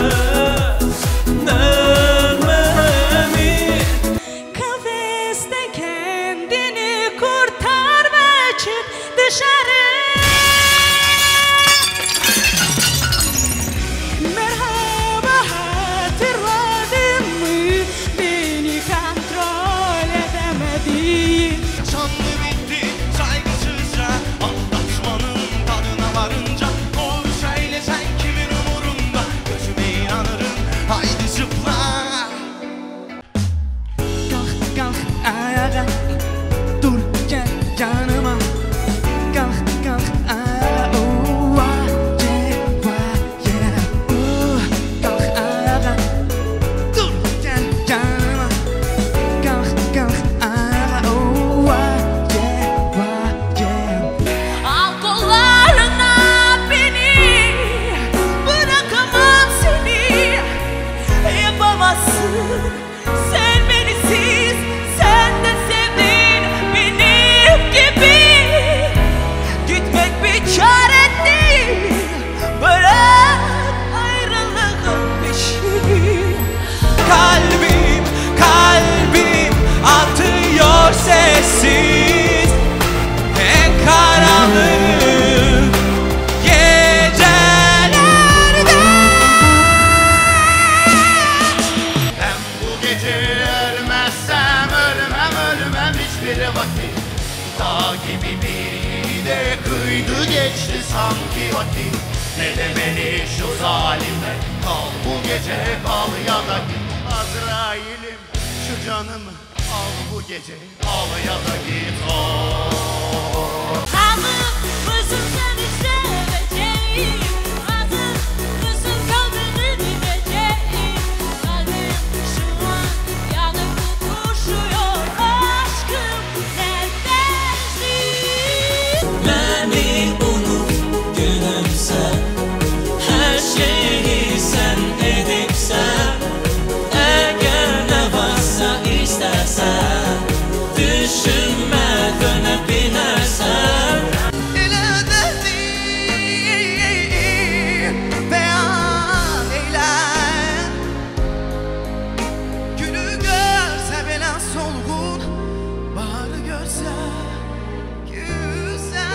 sanki vakit. Ne demeli şu zalimler, kal bu gece kal ya da git. Azrail'im şu canımı al bu gece, al ya da git. Adım kızım seni seveceğim, adım kızım kalbini bileceğim. Kalbim şu an yanıp tutuşuyor, aşkım neredesin? Beni unut gülümse, her şeyi sen edipsen, eğer ne varsa istersen, düşünme dönebilirsen. İle derdi beyan eyle, günü görse belen solgun, baharı görse güzelsin.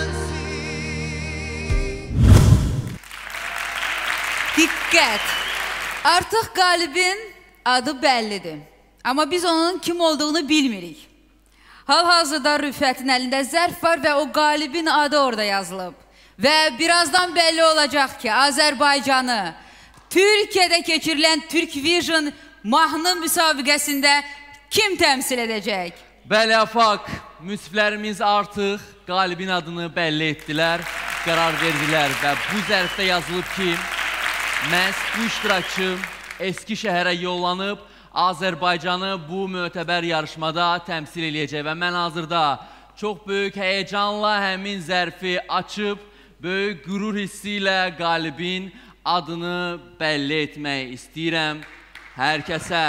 Diqqət! Artıq qalibin adı bəllidir. Amma biz onun kim olduğunu bilmirik. Hal-hazırda Rüfətin əlində zərf var və o qalibin adı orada yazılıb. Və birazdan bəlli olacaq ki, Azərbaycanı Türkiyədə keçirilən Türk Vision mahnı müsabiqəsində kim təmsil edəcək? Bəli, Afaq, münsiflərimiz artıq qalibin adını bəlli etdilər, qərar verdilər və bu zərfdə yazılıb ki, məhz bu iştirakçı Eskişehirə yollanıb Azərbaycanı bu mötəbər yarışmada təmsil eləyəcək və mən hazırda çox böyük həyəcanla həmin zərfi açıb, böyük qürur hissi ilə qalibin adını bəlli etmək istəyirəm hər kəsə.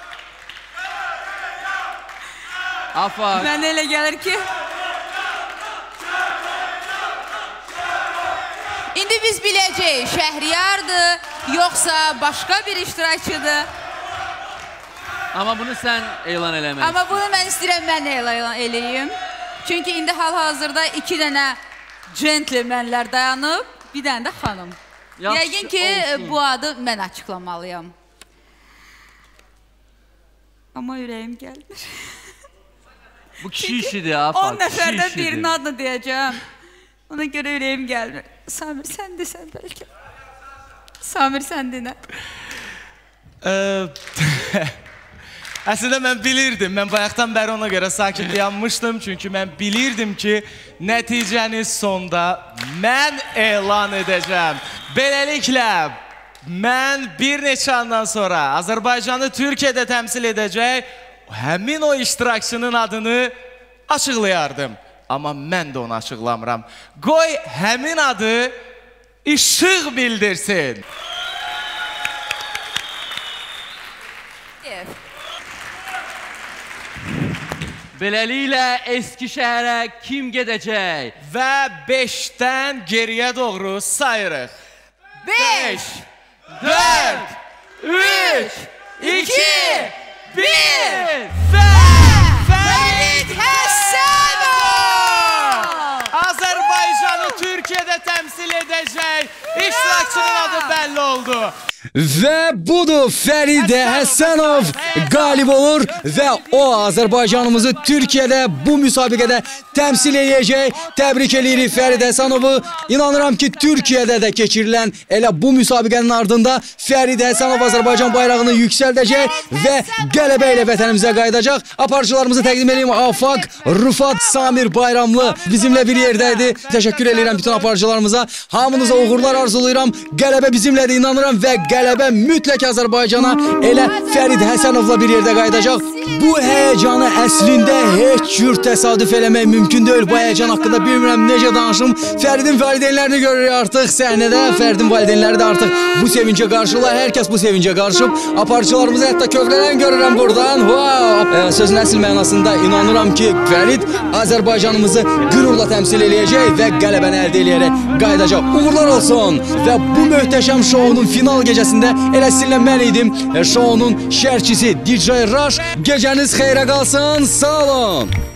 Afaq. Mənə elə gəlir ki, indi biz biləcəyik, Şəhriyardır, yoxsa başqa bir iştirakçıdır. Amma bunu sən elan eləmək. Amma bunu mən istəyirəm, mən elan eləyim. Çünki indi hal-hazırda 2 dənə centlemenlər dayanıb, bir dənə də xanım. Yəqin ki, bu adı mən açıqlamalıyam. Amma ürəyim gəlmir. Bu kişi işidir, Afaq. 10 nəfərdən birinin adını deyəcəm. Ona görə ürəyim gəlmir. Samir, sən desən bəlkə. Samir, sən dinə. Əslində mən bilirdim, mən bayaqdan bəri ona görə sakit dayanmışdım. Çünki mən bilirdim ki, nəticəni sonda mən elan edəcəm. Beləliklə, mən bir neçə andan sonra Azərbaycanı Türkiyədə təmsil edəcək həmin o iştirakçının adını açıqlayardım. Amma mən də onu açıqlamıram. Qoy həmin adı işıq bildirsin. Beləliklə Eskişəhərə kim gedəcək? Və 5-dən geriyə doğru sayırıq. 5, 4, 3, 2, 1 və Fərid Həsənov! Azərbaycanı Türkiyədə təmsil edəcək iştirakçının adı bəlli oldu. Və budur, Fərid Həsənov qalib olur və o Azərbaycanımızı Türkiyədə bu müsabiqədə təmsil edəcək. Təbrik edirik Fərid Həsənovu. İnanıram ki, Türkiyədə də keçirilən elə bu müsabiqənin ardında Fərid Həsənov Azərbaycan bayrağını yüksəldəcək və qələbə ilə vətənimizə qayıdacaq. Aparıcılarımızı təqdim edeyim. Afaq, Rüfat, Samir Bayramlı bizimlə bir yerdəydi. Təşəkkür edirəm bütün aparıcılarımıza. Hamınıza uğurlar arzulayıram. Qələbə bizimlədir, inanıram və qələbə mütləq Azərbaycana elə Fərid Həsənovla bir yerdə qayıdacaq. Bu həyəcanı əslində heç cür təsadüf eləmək mümkün deyil. Bu həyəcan haqqında bilmirəm necə danışım. Fəridin valideynlərini görürük artıq səhnədə. Fəridin valideynləri də artıq bu sevincə qarşılar. Hər kəs bu sevincə qarışıb. Aparıcılarımızı hətta kövrələn görürəm buradan. Wow! Sözün əsl mənasında inanıram ki, Fərid Azərbaycanımızı qürurla təmsil eləyəcək və qələbəni əldə eləyərək qayıdacaq. Uğurlar olsun və bu möhtəşəm şounun final gecəsində elə sizinlə mən idim. Şounun şərhçisi DJ Rush. Gecəniz xeyrə qalsın. Sağ olun.